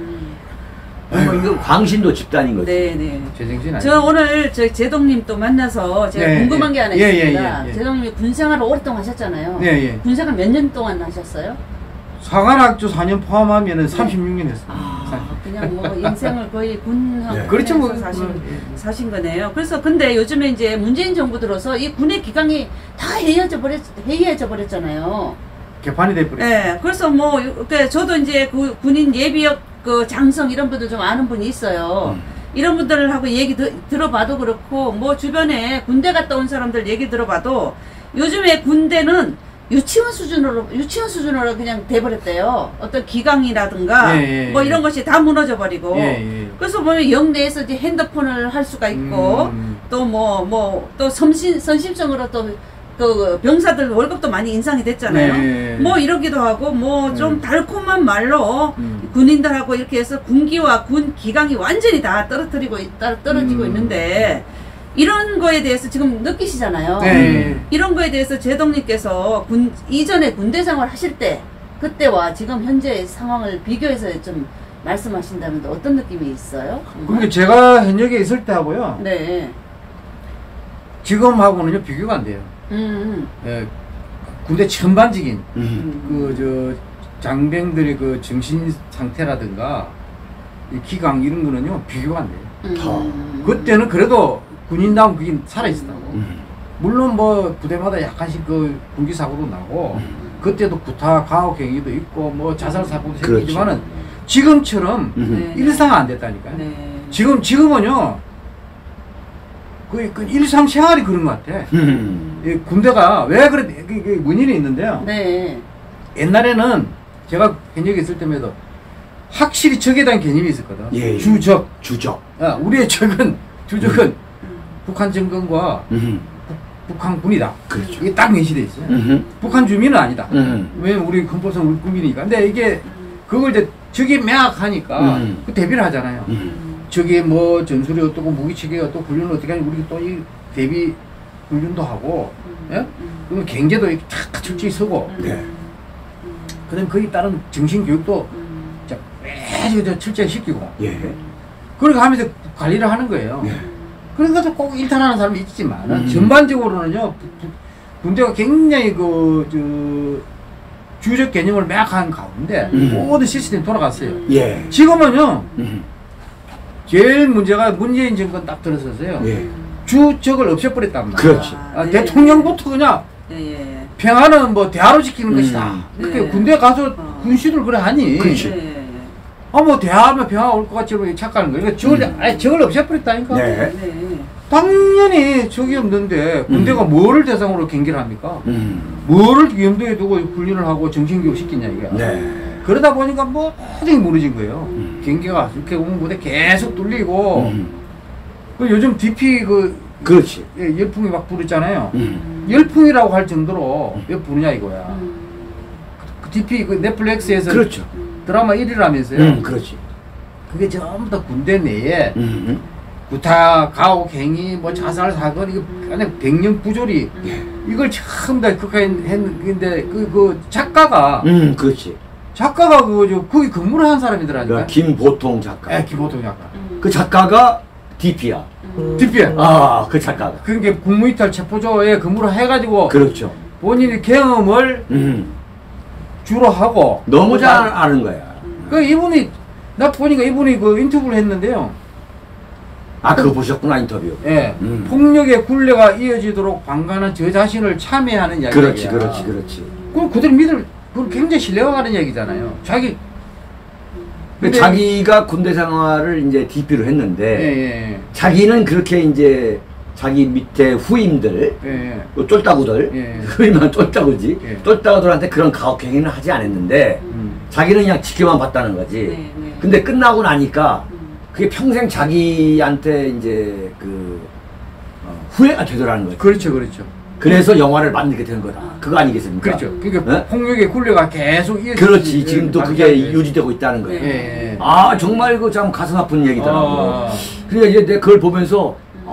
[SPEAKER 1] 이거 광신도 집단인 거지.
[SPEAKER 3] 네네. 저 오늘 제동님 또 만나서 제가 궁금한 게 하나 있습니다. 제동님이 군생활을 오랫동안 하셨잖아요. 군생활 몇 년 동안 하셨어요?
[SPEAKER 2] 사관학교 4년 포함하면 36년 했습니다.
[SPEAKER 3] 그냥 뭐 인생을 거의 군하고
[SPEAKER 2] 그렇죠.
[SPEAKER 3] 사신 거네요. 그래서 근데 요즘에 이제 문재인 정부 들어서 이 군의 기강이 다 해이해져 버렸잖아요.
[SPEAKER 2] 개판이 돼버렸어요.
[SPEAKER 3] 네, 그래서 뭐 저도 이제 그 군인 예비역 그 장성 이런 분들 좀 아는 분이 있어요. 이런 분들하고 얘기 들어봐도 그렇고 뭐 주변에 군대 갔다 온 사람들 얘기 들어봐도 요즘에 군대는 유치원 수준으로 그냥 돼버렸대요. 어떤 기강이라든가 뭐 이런 것이 다 무너져 버리고 그래서 보면 영내에서 이제 핸드폰을 할 수가 있고 또 또 선심성으로 또 그 병사들 월급도 많이 인상이 됐잖아요. 뭐 이러기도 하고 뭐 좀 달콤한 말로 군인들하고 이렇게 해서 군기와 군 기강이 완전히 다 떨어지고 있는데 이런 거에 대해서 지금 느끼시잖아요. 이런 거에 대해서 제동님께서 이전에 군대 생활 하실 때 그때와 지금 현재 상황을 비교해서 좀 말씀하신다면 어떤 느낌이 있어요?
[SPEAKER 2] 그러니까 제가 현역에 있을 때 하고요. 지금하고는요 비교가 안 돼요. 군대 천반직인 장병들의 그 정신 상태라든가 이 기강 이런 거는요 비교가 안 돼요. 그때는 그래도 군인다운 그게 살아있었다고. 물론 뭐 부대마다 약간씩 그 군기 사고도 나고 그때도 구타 가혹 행위도 있고 뭐 자살 사고도 생기지만은 지금처럼 일상 안 됐다니까요. 지금은요 그 일상생활이 그런 것 같아. 이 군대가 왜 그래, 그 원인이 있는데요.
[SPEAKER 3] 네.
[SPEAKER 2] 옛날에는 제가 현역에 있을 때에도 확실히 적에 대한 개념이 있었거든.
[SPEAKER 1] 예, 예.
[SPEAKER 2] 주적.
[SPEAKER 1] 주적.
[SPEAKER 2] 우리의 주적은 북한 정권과 북한군이다.
[SPEAKER 1] 그렇죠.
[SPEAKER 2] 이게 딱 명시돼 있어요. 북한 주민은 아니다. 왜냐면 우리 헌법상 우리 국민이니까. 근데 이게 그걸 이제 적이 명확하니까 그 대비를 하잖아요. 적이 뭐 전술이 어떻고 무기체계가 어떻고 훈련을 어떻게 하니 우리 또 이 대비 훈련도 하고, 예? 그리고 경제도 탁 철저히 서고.
[SPEAKER 1] 네.
[SPEAKER 2] 그다음 거기 따른 정신 교육도 매주 철저히 시키고.
[SPEAKER 1] 예.
[SPEAKER 2] 그렇게 하면서 관리를 하는 거예요.
[SPEAKER 1] 예.
[SPEAKER 2] 그러니까 꼭 일탈하는 사람이 있지만 전반적으로는요 군대가 굉장히 주적 개념을 명확한 가운데 모든 시스템이 돌아갔어요.
[SPEAKER 1] 예.
[SPEAKER 2] 지금은요 제일 문제가 문재인 정권 딱 들어서서요.
[SPEAKER 1] 예.
[SPEAKER 2] 주적을 없애버렸단 말이야.
[SPEAKER 1] 그렇지.
[SPEAKER 3] 네.
[SPEAKER 2] 대통령부터 그냥
[SPEAKER 3] 예.
[SPEAKER 2] 평화는 뭐 대화로 지키는 것이다. 그렇게
[SPEAKER 3] 네.
[SPEAKER 2] 군대 가서 군시들 그래 하니.
[SPEAKER 1] 그렇지.
[SPEAKER 2] 뭐 대화하면 평화가 올 것 같이 착각하는 거예요. 그러니까 적을 없애버렸다니까.
[SPEAKER 1] 네.
[SPEAKER 3] 네.
[SPEAKER 2] 당연히 적이 없는데 군대가 뭐를 대상으로 경기를 합니까? 뭐를 염두에 두고 훈련을 하고 정신교육 시키냐 이게.
[SPEAKER 1] 네.
[SPEAKER 2] 그러다 보니까 뭐 굉장히 무너진 거예요. 경기가 이렇게 오면 무대 계속 뚫리고. 그 요즘 DP
[SPEAKER 1] 그렇지.
[SPEAKER 2] 열풍이 막 부르잖아요. 열풍이라고 할 정도로 왜 부르냐 이거야. 그 DP 넷플릭스에서
[SPEAKER 1] 그렇죠.
[SPEAKER 2] 드라마 1위라면서요.
[SPEAKER 1] 그렇지.
[SPEAKER 2] 그게 전부 다 군대 내에 구타, 가혹 행위, 뭐 자살 사건, 이거 그냥 백년 부조리, 이걸 전부 다 했는데 그 작가가
[SPEAKER 1] 그렇지.
[SPEAKER 2] 작가가 거기 근무를 한 사람이더라니까.
[SPEAKER 1] 김보통 작가.
[SPEAKER 2] 네, 김보통 작가.
[SPEAKER 1] 그 작가가 DP야.
[SPEAKER 2] DP야.
[SPEAKER 1] 그 작가가.
[SPEAKER 2] 그게 국무이탈 체포조에 근무를 해가지고.
[SPEAKER 1] 그렇죠.
[SPEAKER 2] 본인이 경험을 주로 하고.
[SPEAKER 1] 너무 잘 아는 거야.
[SPEAKER 2] 이분이 나 보니까 이분이 그 인터뷰를 했는데요.
[SPEAKER 1] 그거 보셨구나 인터뷰.
[SPEAKER 2] 예. 폭력의 굴레가 이어지도록 방관한 저 자신을 참여하는 이야기야.
[SPEAKER 1] 그렇지.
[SPEAKER 2] 그럼 그대로 그걸 굉장히 신뢰가 가는 얘기잖아요.
[SPEAKER 1] 근데 자기가 군대 생활을 이제 DP로 했는데,
[SPEAKER 2] 예.
[SPEAKER 1] 자기는 그렇게 이제 자기 밑에 후임들, 쫄따구들, 후임은 쫄따구지, 쫄따구들한테 그런 가혹행위는 하지 않았는데, 자기는 그냥 지켜만 봤다는 거지. 근데 끝나고 나니까 그게 평생 자기한테 이제 후회가 되더라는 거죠.
[SPEAKER 2] 그렇죠.
[SPEAKER 1] 그래서 영화를 만들게 된 거다. 그거 아니겠습니까?
[SPEAKER 2] 그렇죠. 그러니까 폭력의 굴레가 계속
[SPEAKER 1] 그렇지. 지금도 그게 유지되고 있다는 거예요. 정말 참 가슴 아픈 얘기더라고. 그러니까 이제 내가 그걸 보면서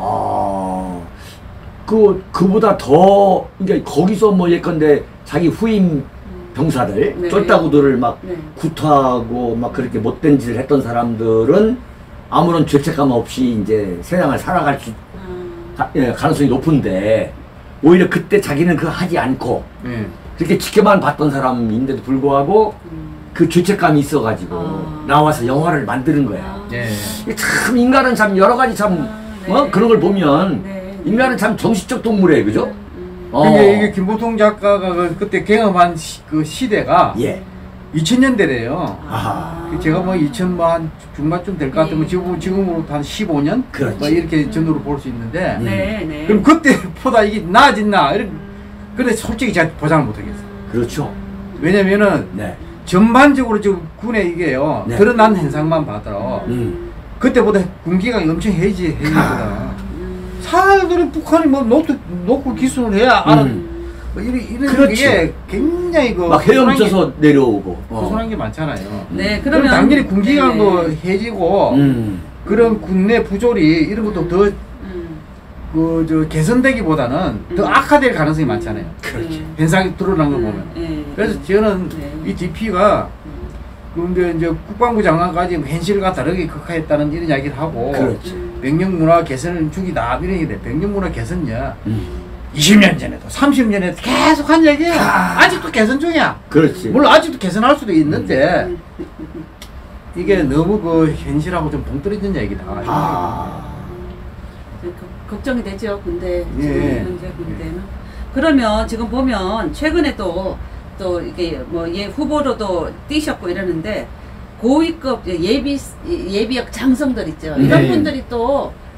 [SPEAKER 1] 그보다 더 그러니까 거기서 뭐 예컨대 자기 후임 병사들, 쫄따구들을 막 구타하고 막 그렇게 못된 짓을 했던 사람들은 아무런 죄책감 없이 이제 세상을 살아갈 가능성이 높은데 오히려 그때 자기는 그거 하지 않고 그렇게 지켜만 봤던 사람인데도 불구하고 그 죄책감이 있어가지고 나와서 영화를 만드는 거야. 참 인간은 참 여러 가지 참 그런 걸 보면 인간은 참 정신적 동물이에요, 그죠?
[SPEAKER 2] 이게 김보통 작가가 그때 경험한 그 시대가 2000년대래요. 제가 뭐 2000만 한 중반쯤 될 것 같으면 지금으로 한 15년? 뭐 이렇게 전후로 볼 수 있는데. 그럼 그때보다 이게 나아졌나? 근데 솔직히 제가 보장을 못 하겠어요.
[SPEAKER 1] 그렇죠.
[SPEAKER 2] 왜냐면은 전반적으로 지금 군에 이게요. 드러난 현상만 봐도 그때보다 군기강이 엄청 해지거든. 사람들은 북한이 뭐 놓고 기술을 해야 알아. 뭐 이런 게 굉장히
[SPEAKER 1] 막 헤엄쳐서 내려오고
[SPEAKER 2] 허술한 게 많잖아요.
[SPEAKER 3] 그러면
[SPEAKER 2] 당연히 군기강도 해지고 그런 군내 부조리 이런 것도 더 개선되기보다는 더 악화될 가능성이 많잖아요. 현상이 드러난 걸 보면. 그래서 저는 이 DP가 그런데 이제 국방부 장관까지 현실과 다르게 극화했다는 이런 이야기를 하고 백령 문화 개선을 중이다 이런 얘기를 해. 백령 문화 개선이야. 20년 전에도 30년 전에도 계속 한 얘기야. 아직도 개선 중이야. 물론 아직도 개선할 수도 있는데 이게 너무 현실하고 좀 동떨어진 얘기다.
[SPEAKER 3] 걱정이 되죠, 군대. 현재 군대는. 그러면 지금 보면 최근에 또 이게 뭐 후보로도 뛰셨고 이러는데 고위급 예비역 장성들 있죠. 이런 분들이 또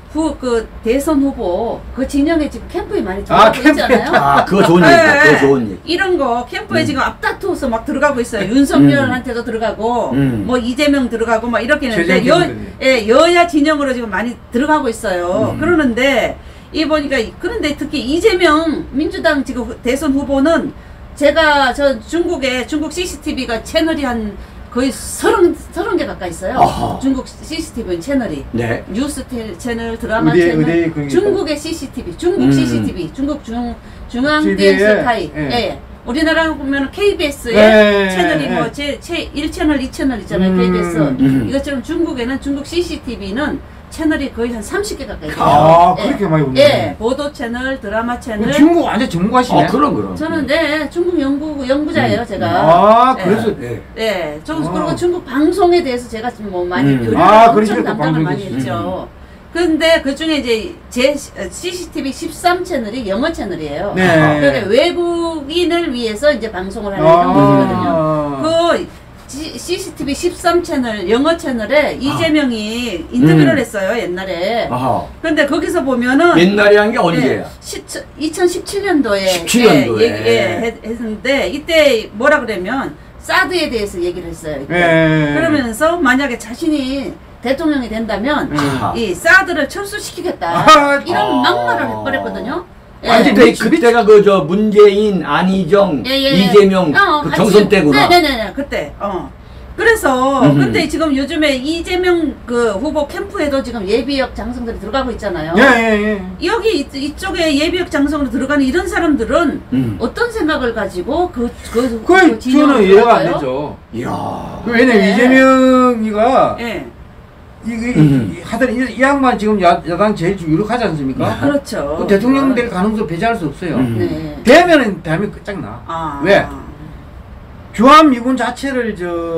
[SPEAKER 3] 그 대선 후보 그 진영에 지금 캠프에 많이 들어가고 있잖아요.
[SPEAKER 1] 그거 좋은 얘기다. 그거 좋은 얘기.
[SPEAKER 3] 이런 거 캠프에 지금 앞다투어서 막 들어가고 있어요. 윤석열한테도 들어가고 뭐 이재명 들어가고 막 이렇게 했는데 여야 진영으로 지금 많이 들어가고 있어요. 그러는데 이 보니까 그런데 특히 이재명 민주당 지금 대선 후보는 저 중국 CCTV가 채널이 한 거의 30개 가까이 있어요. 아하. 중국 CCTV 채널이. 네. 뉴스 채널, 드라마 채널, 중국의 CCTV, 중국 CCTV, 중국 중앙電視台. 예. 우리나라 보면 KBS의 채널이 뭐 제 1채널, 2채널 있잖아요. KBS. 이것처럼 중국에는 중국 CCTV는 채널이 거의 한 30개 가까이 돼요.
[SPEAKER 2] 그렇게 많이 오네.
[SPEAKER 3] 예, 보도 채널, 드라마 채널.
[SPEAKER 2] 중국 완전 전문가시네.
[SPEAKER 1] 그럼.
[SPEAKER 3] 저는 중국 연구자예요, 제가.
[SPEAKER 2] 그래서
[SPEAKER 3] 그리고 중국 방송에 대해서 제가 뭐 많이 교류를 엄청 담당을 많이 했죠. 근데 그 중에 이제 제 CCTV 13채널이 영어 채널이에요. 네. 그러니까 외국인을 위해서 이제 방송을 하는 방송이거든요. 그 CCTV 13채널 영어 채널에 이재명이 인터뷰를 했어요, 옛날에. 그런데 거기서 보면은
[SPEAKER 1] 옛날에 한 게 언제야?
[SPEAKER 3] 2017년도에
[SPEAKER 1] 17년도에
[SPEAKER 3] 했는데 이때 뭐라 그러면 사드에 대해서 얘기를 했어요. 그러면서 만약에 자신이 대통령이 된다면 이 사드를 철수시키겠다 이런 막말을 해버렸거든요.
[SPEAKER 1] 그때가 문재인, 안희정, 이재명 그 경선 때구나.
[SPEAKER 3] 네네네 그때. 그래서 근데 지금 요즘에 이재명 그 후보 캠프에도 지금 예비역 장성들이 들어가고 있잖아요. 여기 이쪽에 예비역 장성으로 들어가는 이런 사람들은 어떤 생각을 가지고
[SPEAKER 2] 저는 이해가 안 되죠. 왜냐면 이재명이가 하여튼 이 양반 지금 야당 제일 유력하지 않습니까?
[SPEAKER 3] 그렇죠.
[SPEAKER 2] 대통령 될 가능성을 배제할 수 없어요. 되면은 대한민국 끝장나. 왜? 주한미군 자체를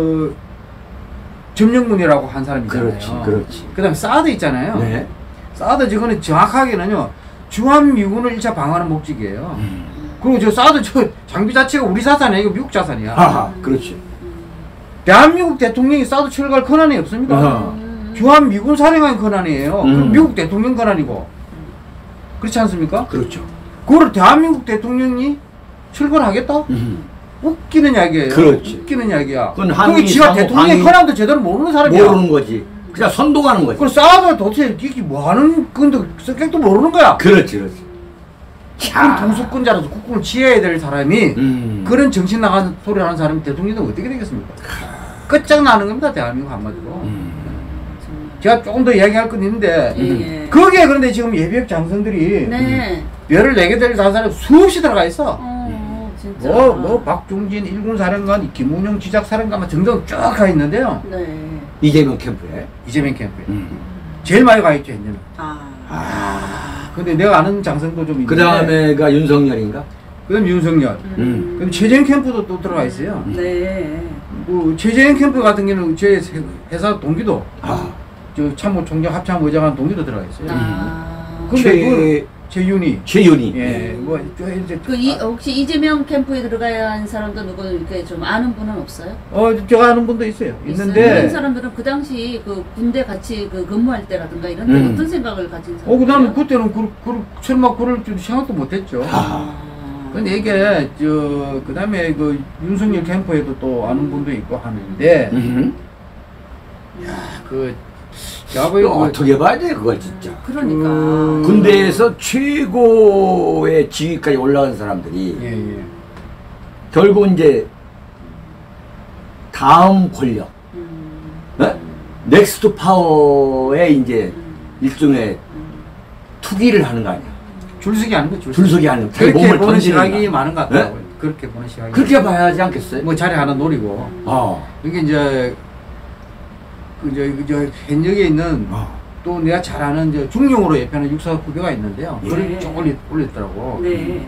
[SPEAKER 2] 점령군이라고 한 사람이잖아요.
[SPEAKER 1] 그렇지.
[SPEAKER 2] 그 다음에 사드 있잖아요. 네. 사드 저거는 정확하게는요, 주한미군을 1차 방어하는 목적이에요. 그리고 사드 장비 자체가 우리 자산이 아니고 미국 자산이야.
[SPEAKER 1] 그렇지.
[SPEAKER 2] 대한민국 대통령이 사드 철거할 권한이 없습니다. 주한미군 사령관 권한이에요. 그럼 미국 대통령 권한이고. 그렇지 않습니까?
[SPEAKER 1] 그렇죠.
[SPEAKER 2] 그걸 대한민국 대통령이 철거를 하겠다? 웃기는 이야기예요.
[SPEAKER 1] 그렇지.
[SPEAKER 2] 웃기는 이야기야.
[SPEAKER 1] 그건
[SPEAKER 2] 지가 대통령의 권한도 제대로 모르는 사람이야.
[SPEAKER 1] 모르는 거지. 그냥 선동하는 거지.
[SPEAKER 2] 그걸 싸워도 도대체 이게 뭐 하는 건데 성격도 모르는 거야.
[SPEAKER 1] 그렇지.
[SPEAKER 2] 국군 통수권자로서 국군을 지어야 될 사람이 그런 정신 나간 소리 하는 사람이 대통령이 어떻게 되겠습니까? 끝장나는 겁니다, 대한민국 한마디로. 제가 조금 더 이야기할 건 있는데 거기에 그런데 지금 예비역 장성들이 별을 4개 달 사람 수없이 들어가 있어. 뭐 박종진 일군 사령관, 김웅영 지작 사령관 등등 쭉 가 있는데요.
[SPEAKER 1] 이재명 캠프에.
[SPEAKER 2] 제일 많이 가 있죠, 현재는. 근데 내가 아는 장성도 좀 있는데.
[SPEAKER 1] 그 다음에가 윤석열인가?
[SPEAKER 2] 그 다음 윤석열. 그럼 최재형 캠프도 또 들어가 있어요. 최재형 캠프 같은 경우는 제 회사 동기도. 저 참모총장 합참의장한 동기도 들어가 있어요. 근데 최윤희.
[SPEAKER 1] 예.
[SPEAKER 2] 뭐 이제
[SPEAKER 3] 혹시 이재명 캠프에 들어가야 하는 사람도 누구 이렇게 좀 아는 분은 없어요?
[SPEAKER 2] 제가 아는 분도 있어요. 있는데
[SPEAKER 3] 그런 사람들은 그 당시 그 군대 같이 근무할 때라든가 이런 데 어떤 생각을 가진 사람?
[SPEAKER 2] 그다음에 그때는 설마 그럴 줄 생각도 못했죠. 근데 이게 그다음에 그 윤석열 캠프에도 또 아는 분도 있고 하는데
[SPEAKER 1] 어떻게 봐야 돼, 그걸 진짜.
[SPEAKER 3] 그러니까.
[SPEAKER 1] 군대에서 최고의 지위까지 올라간 사람들이 결국 이제 다음 권력, 넥스트 파워에 이제 일종의 투기를 하는 거 아니야.
[SPEAKER 2] 줄서기 하는 거죠.
[SPEAKER 1] 줄서기 하는 거.
[SPEAKER 2] 그렇게 보는 시각이 많은 것 같더라고요. 그렇게 보는 시각이.
[SPEAKER 1] 그렇게 봐야 하지 않겠어요?
[SPEAKER 2] 뭐 자리 하나 노리고. 이게 이제 현역에 있는 또 내가 잘 아는 중령으로 예표하는 육사 후배가 있는데요. 그걸 쭉 올렸더라고.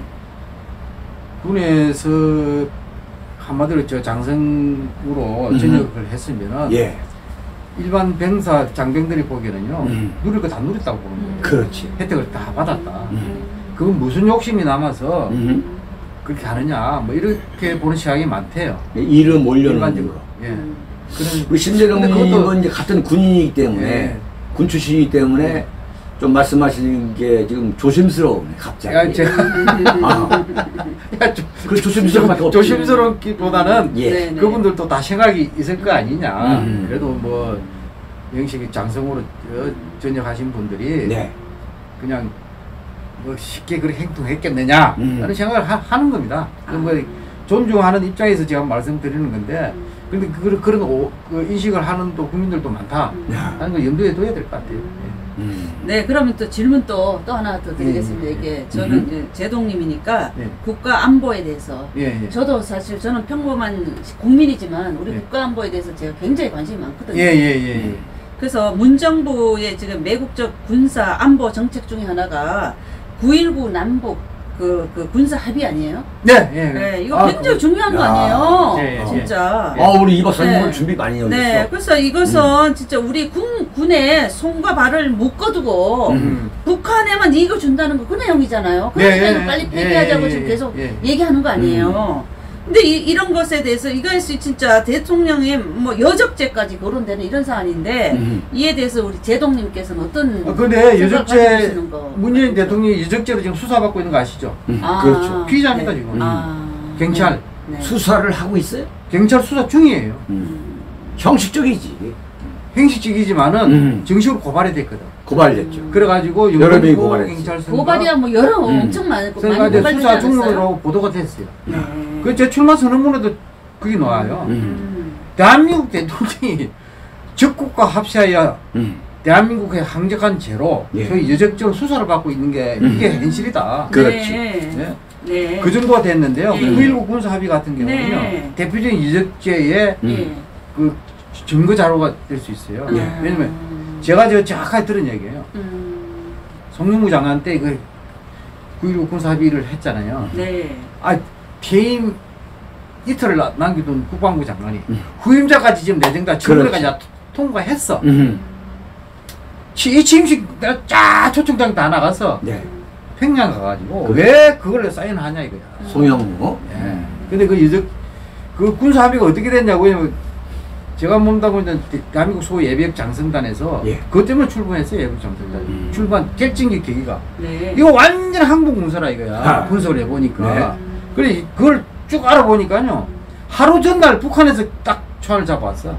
[SPEAKER 2] 군에서 한마디로 장성으로 전역을 했으면은 일반 병사 장병들이 보기에는요 누릴 거 다 누렸다고 보는 거예요.
[SPEAKER 1] 그렇지.
[SPEAKER 2] 혜택을 다 받았다. 그건 무슨 욕심이 남아서 그렇게 하느냐 뭐 이렇게 보는 시각이 많대요.
[SPEAKER 1] 이름 올려놓는 거. 우리 심재동님은 이제 같은 군인이기 때문에 군 출신이기 때문에 좀 말씀하시는 게 지금 조심스러우네 갑자기.
[SPEAKER 2] 야, 제가
[SPEAKER 1] 그 조심스러운
[SPEAKER 2] 조심스럽기보다는
[SPEAKER 1] 예.
[SPEAKER 2] 그분들도 다 생각이 있을 거 아니냐. 그래도 뭐 영식이 장성으로 전역하신 분들이
[SPEAKER 1] 네.
[SPEAKER 2] 그냥 뭐 쉽게 그렇게 행동했겠느냐 라는 생각을 하는 겁니다. 뭐 존중하는 입장에서 제가 말씀드리는 건데 근데 그런 그 인식을 하는 또 국민들도 많다 하는 걸 염두에 둬야 될 것 같아요.
[SPEAKER 3] 네, 그러면 또 질문 또 하나 더 드리겠습니다. 이게 저는 이제 제동님이니까 국가 안보에 대해서 저도 사실 저는 평범한 국민이지만 우리 국가 안보에 대해서 제가 굉장히 관심이 많거든요. 그래서 문정부의 지금 매국적 군사 안보 정책 중에 하나가 9.19 남북 그 군사 합의 아니에요? 네, 이거 굉장히 중요한 거 아니에요? 진짜.
[SPEAKER 1] 우리 이 박사님은 준비 많이 해오셨어.
[SPEAKER 3] 네, 그래서 이것은 진짜 우리 군의 손과 발을 묶어두고 북한에만 이익을 준다는 거 그 내용이잖아요. 그러니까 빨리 폐기하자고 지금 계속 얘기하는 거 아니에요? 근데 이런 것에 대해서 이것이 진짜 대통령의 뭐 여적죄까지 거론되는 이런 사안인데 이에 대해서 우리 제동님께서는 어떤
[SPEAKER 2] 근데 여적죄 문재인 대통령이 여적죄로 지금 수사받고 있는 거 아시죠?
[SPEAKER 1] 그렇죠.
[SPEAKER 2] 피의자입니다 지금. 경찰
[SPEAKER 1] 수사를 하고 있어요?
[SPEAKER 2] 경찰 수사 중이에요.
[SPEAKER 1] 형식적이지.
[SPEAKER 2] 형식적이지만은 정식으로 고발이 됐거든.
[SPEAKER 1] 고발됐죠.
[SPEAKER 2] 그래가지고
[SPEAKER 1] 여러 명이 고발했어요.
[SPEAKER 3] 고발이야 뭐 여러 엄청 많고
[SPEAKER 2] 그러니까 수사 중으로 보도가 됐어요. 그 제 출마 선언문에도 그게 나와요. 대한민국 대통령이 적국과 합시하여 대한민국의 항적한 죄로 소위 여적죄로 수사를 받고 있는 게 이게 현실이다.
[SPEAKER 1] 그렇지.
[SPEAKER 2] 그 정도가 됐는데요. 9.19 군사 합의 같은 경우는요. 대표적인 여적죄의 그 증거 자료가 될 수 있어요. 왜냐면 제가 정확하게 들은 얘기예요. 송영무 장관 때 그 9.19 군사 합의를 했잖아요. 퇴임 이틀을 남겨둔 국방부 장관이 후임자까지 지금 내정다 청문회까지 통과했어. 이 취임식 쫙 초청장 다 나가서 평양 가가지고 왜 그걸 사인하냐 이거야.
[SPEAKER 1] 송영무.
[SPEAKER 2] 근데 그 군사 합의가 어떻게 됐냐고. 제가 몸담고 있는 대한민국 소 예비역 장성단에서 그것 때문에 출범했어요. 예비역 장성단 출범 결정적 계기가 이거 완전 항복 문서라 이거야. 분석을 해보니까 그래 그걸 쭉 알아보니까요 하루 전날 북한에서 딱 총알을 잡아왔어.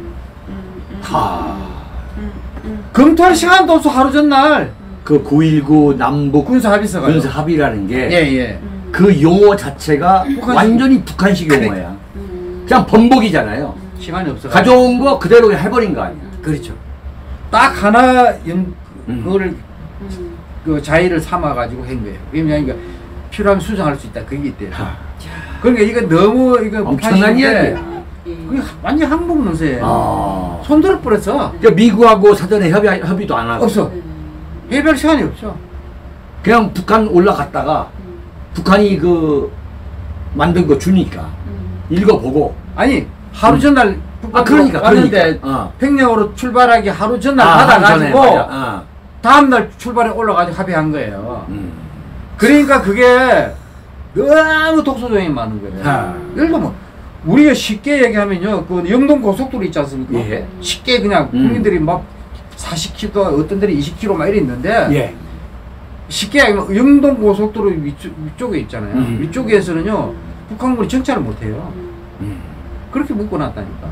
[SPEAKER 2] 검토할 시간도 없어. 하루 전날
[SPEAKER 1] 그 9.19 남북
[SPEAKER 2] 군사 합의서가
[SPEAKER 1] 군사 합의라는 게 그 용어 자체가 완전히 북한식 용어야. 그냥 번복이잖아요.
[SPEAKER 2] 시간이 없어.
[SPEAKER 1] 가져온 거 그대로 해버린 거 아니야.
[SPEAKER 2] 그렇죠. 딱 하나 그거를 그 자의를 삼아가지고 한 거예요. 왜냐면 필요하면 수정할 수 있다. 그게 있대요. 그러니까 이거 너무 이거
[SPEAKER 1] 엄청난 이야기야.
[SPEAKER 2] 그게 완전 항복 문서예요. 손들어 버렸어.
[SPEAKER 1] 그러니까 미국하고 사전에 협의도 안 하고.
[SPEAKER 2] 없어. 해별 시간이 없어.
[SPEAKER 1] 그냥 북한 올라갔다가 북한이 그 만든 거 주니까 읽어보고.
[SPEAKER 2] 아니 하루 전날
[SPEAKER 1] 그러니까
[SPEAKER 2] 왔는데 평양으로 출발하기 하루 전날 받아가지고 다음날 출발에 올라가지고 합의한 거예요. 그러니까 그게 너무 독소조항이 많은 거예요. 예를 들면 우리가 쉽게 얘기하면요, 그 영동 고속도로 있지 않습니까? 쉽게 그냥 국민들이 막 40km, 어떤 데는 20km 막 이래 있는데 쉽게 얘기하면 영동 고속도로 위쪽에 있잖아요. 위쪽에서는요 북한군이 정찰을 못해요. 그렇게 묶어놨다니까.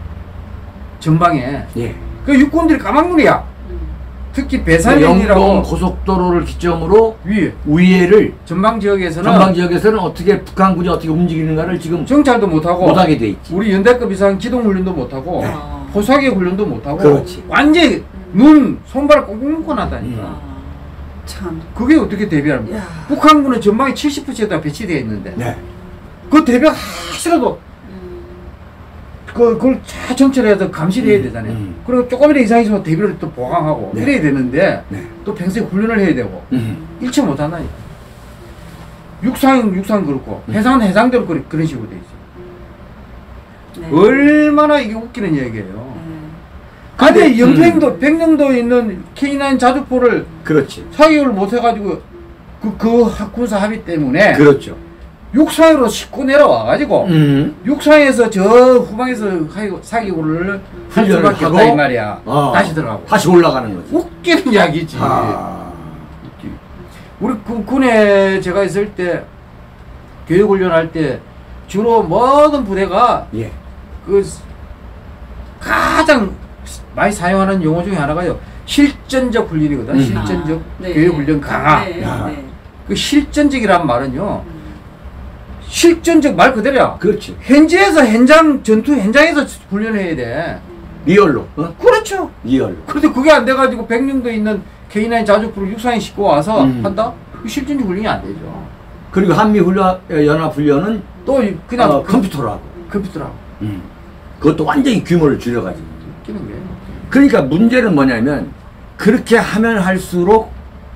[SPEAKER 2] 전방에. 그 육군들이 까막눈이야. 특히 배산현이라고
[SPEAKER 1] 영동 고속도로를 기점으로 위에를
[SPEAKER 2] 전방 지역에서는
[SPEAKER 1] 어떻게 북한군이 어떻게 움직이는가를 지금
[SPEAKER 2] 정찰도 못하게
[SPEAKER 1] 돼 있지.
[SPEAKER 2] 우리 연대급 이상 기동 훈련도 못하고 포사기 훈련도 못하고
[SPEAKER 1] 그렇지.
[SPEAKER 2] 완전히 손발을 꽁꽁 묶어놨다니까. 참. 그게 어떻게 대비합니까? 북한군은 전방에 70%가 배치되어 있는데 그 대비가 하시라도 그걸 잘 정찰해서 감시를 해야 되잖아요. 그리고 조금이라도 이상이 있으면 대비를 또 보강하고 이래야 되는데 또 평소에 훈련을 해야 되고 일체 못하나요? 육상 그렇고 해상대로 그런 식으로 돼 있어요. 얼마나 이게 웃기는 얘기예요. 근데 백령도 있는 K9 자주포를
[SPEAKER 1] 그렇지.
[SPEAKER 2] 사격을 못 해가지고 그 군사 합의 때문에 육상으로 싣고 내려와가지고 육상에서 저 후방에서 사기구를 할 수밖에 없다 이 말이야. 다시 들어가고
[SPEAKER 1] 다시 올라가는 거지.
[SPEAKER 2] 웃기는 이야기지. 우리 군에 제가 있을 때 교육훈련할 때 주로 모든 부대가
[SPEAKER 1] 예.
[SPEAKER 2] 그 가장 많이 사용하는 용어 중에 하나가요. 실전적 훈련이거든. 실전적 교육훈련 강화. 그 실전적이란 말은요. 실전적 말 그대로야.
[SPEAKER 1] 그렇지.
[SPEAKER 2] 현지에서 전투 현장에서 훈련해야 돼.
[SPEAKER 1] 리얼로.
[SPEAKER 2] 그렇죠.
[SPEAKER 1] 리얼로.
[SPEAKER 2] 그런데 그게 안 돼가지고 100명도 있는 K9 자주포를 육상에 싣고 와서 한다? 실전적 훈련이 안 되죠.
[SPEAKER 1] 그리고 한미연합훈련은
[SPEAKER 2] 또 그냥
[SPEAKER 1] 컴퓨터로 하고.
[SPEAKER 2] 컴퓨터로 하고.
[SPEAKER 1] 그것도 완전히 규모를 줄여가지고.
[SPEAKER 2] 끼는 게.
[SPEAKER 1] 그러니까 문제는 뭐냐면 그렇게 하면 할수록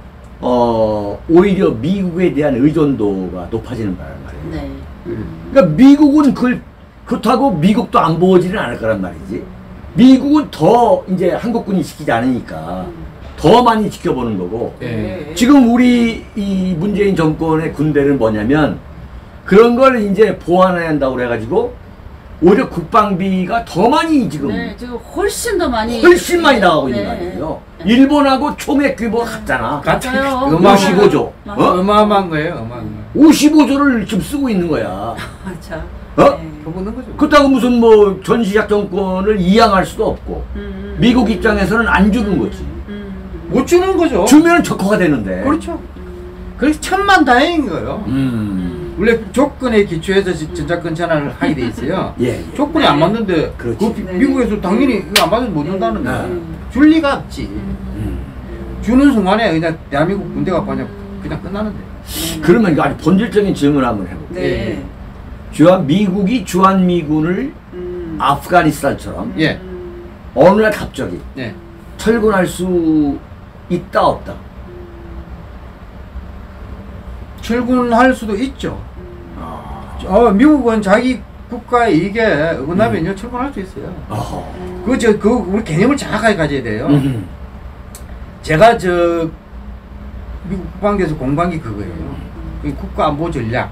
[SPEAKER 1] 오히려 미국에 대한 의존도가 높아지는 거란 말이에요.
[SPEAKER 3] 네.
[SPEAKER 1] 그러니까 미국은 그렇다고 미국도 안 보지는 않을 거란 말이지. 미국은 더 이제 한국군이 지키지 않으니까 더 많이 지켜보는 거고. 지금 우리 이 문재인 정권의 군대는 뭐냐면 그런 걸 이제 보완해야 한다고 그래가지고 오히려 국방비가 더 많이 지금
[SPEAKER 3] 지금 훨씬 많이
[SPEAKER 1] 나가고 있는 거 아니에요. 일본하고 총액 규모가 같잖아.
[SPEAKER 3] 맞아요.
[SPEAKER 1] 55조.
[SPEAKER 2] 어마어마한 거예요. 어마어마한 거.
[SPEAKER 1] 55조를 지금 쓰고 있는 거야.
[SPEAKER 3] 맞아.
[SPEAKER 2] 보는 거죠.
[SPEAKER 1] 그렇다고 무슨 뭐 전시작전권을 이양할 수도 없고 미국 입장에서는 안 주는 거지.
[SPEAKER 2] 못 주는 거죠.
[SPEAKER 1] 주면 적화가 되는데.
[SPEAKER 2] 그렇죠. 그래서 천만다행인 거예요. 원래 조건에 기초해서 전자권 전환을 하게 돼 있어요. 조건이 안 맞는데 그 미국에서 당연히 이거 안 맞으면 못 준다는 거야. 줄 리가 없지. 주는 순간에 그냥 대한민국 군대가 그냥 끝나는데.
[SPEAKER 1] 그러면 이거 아주 본질적인 질문을 한번 해볼게요. 미국이 주한미군을 아프가니스탄처럼 어느 날 갑자기 철군할 수 있다 없다?
[SPEAKER 2] 철군할 수도 있죠. 미국은 자기 국가의 이익에 어긋나면요 철군할 수 있어요. 그 우리 개념을 정확하게 가져야 돼요. 제가 미국 국방부에서 공부한 게 그거예요. 그 국가안보 전략.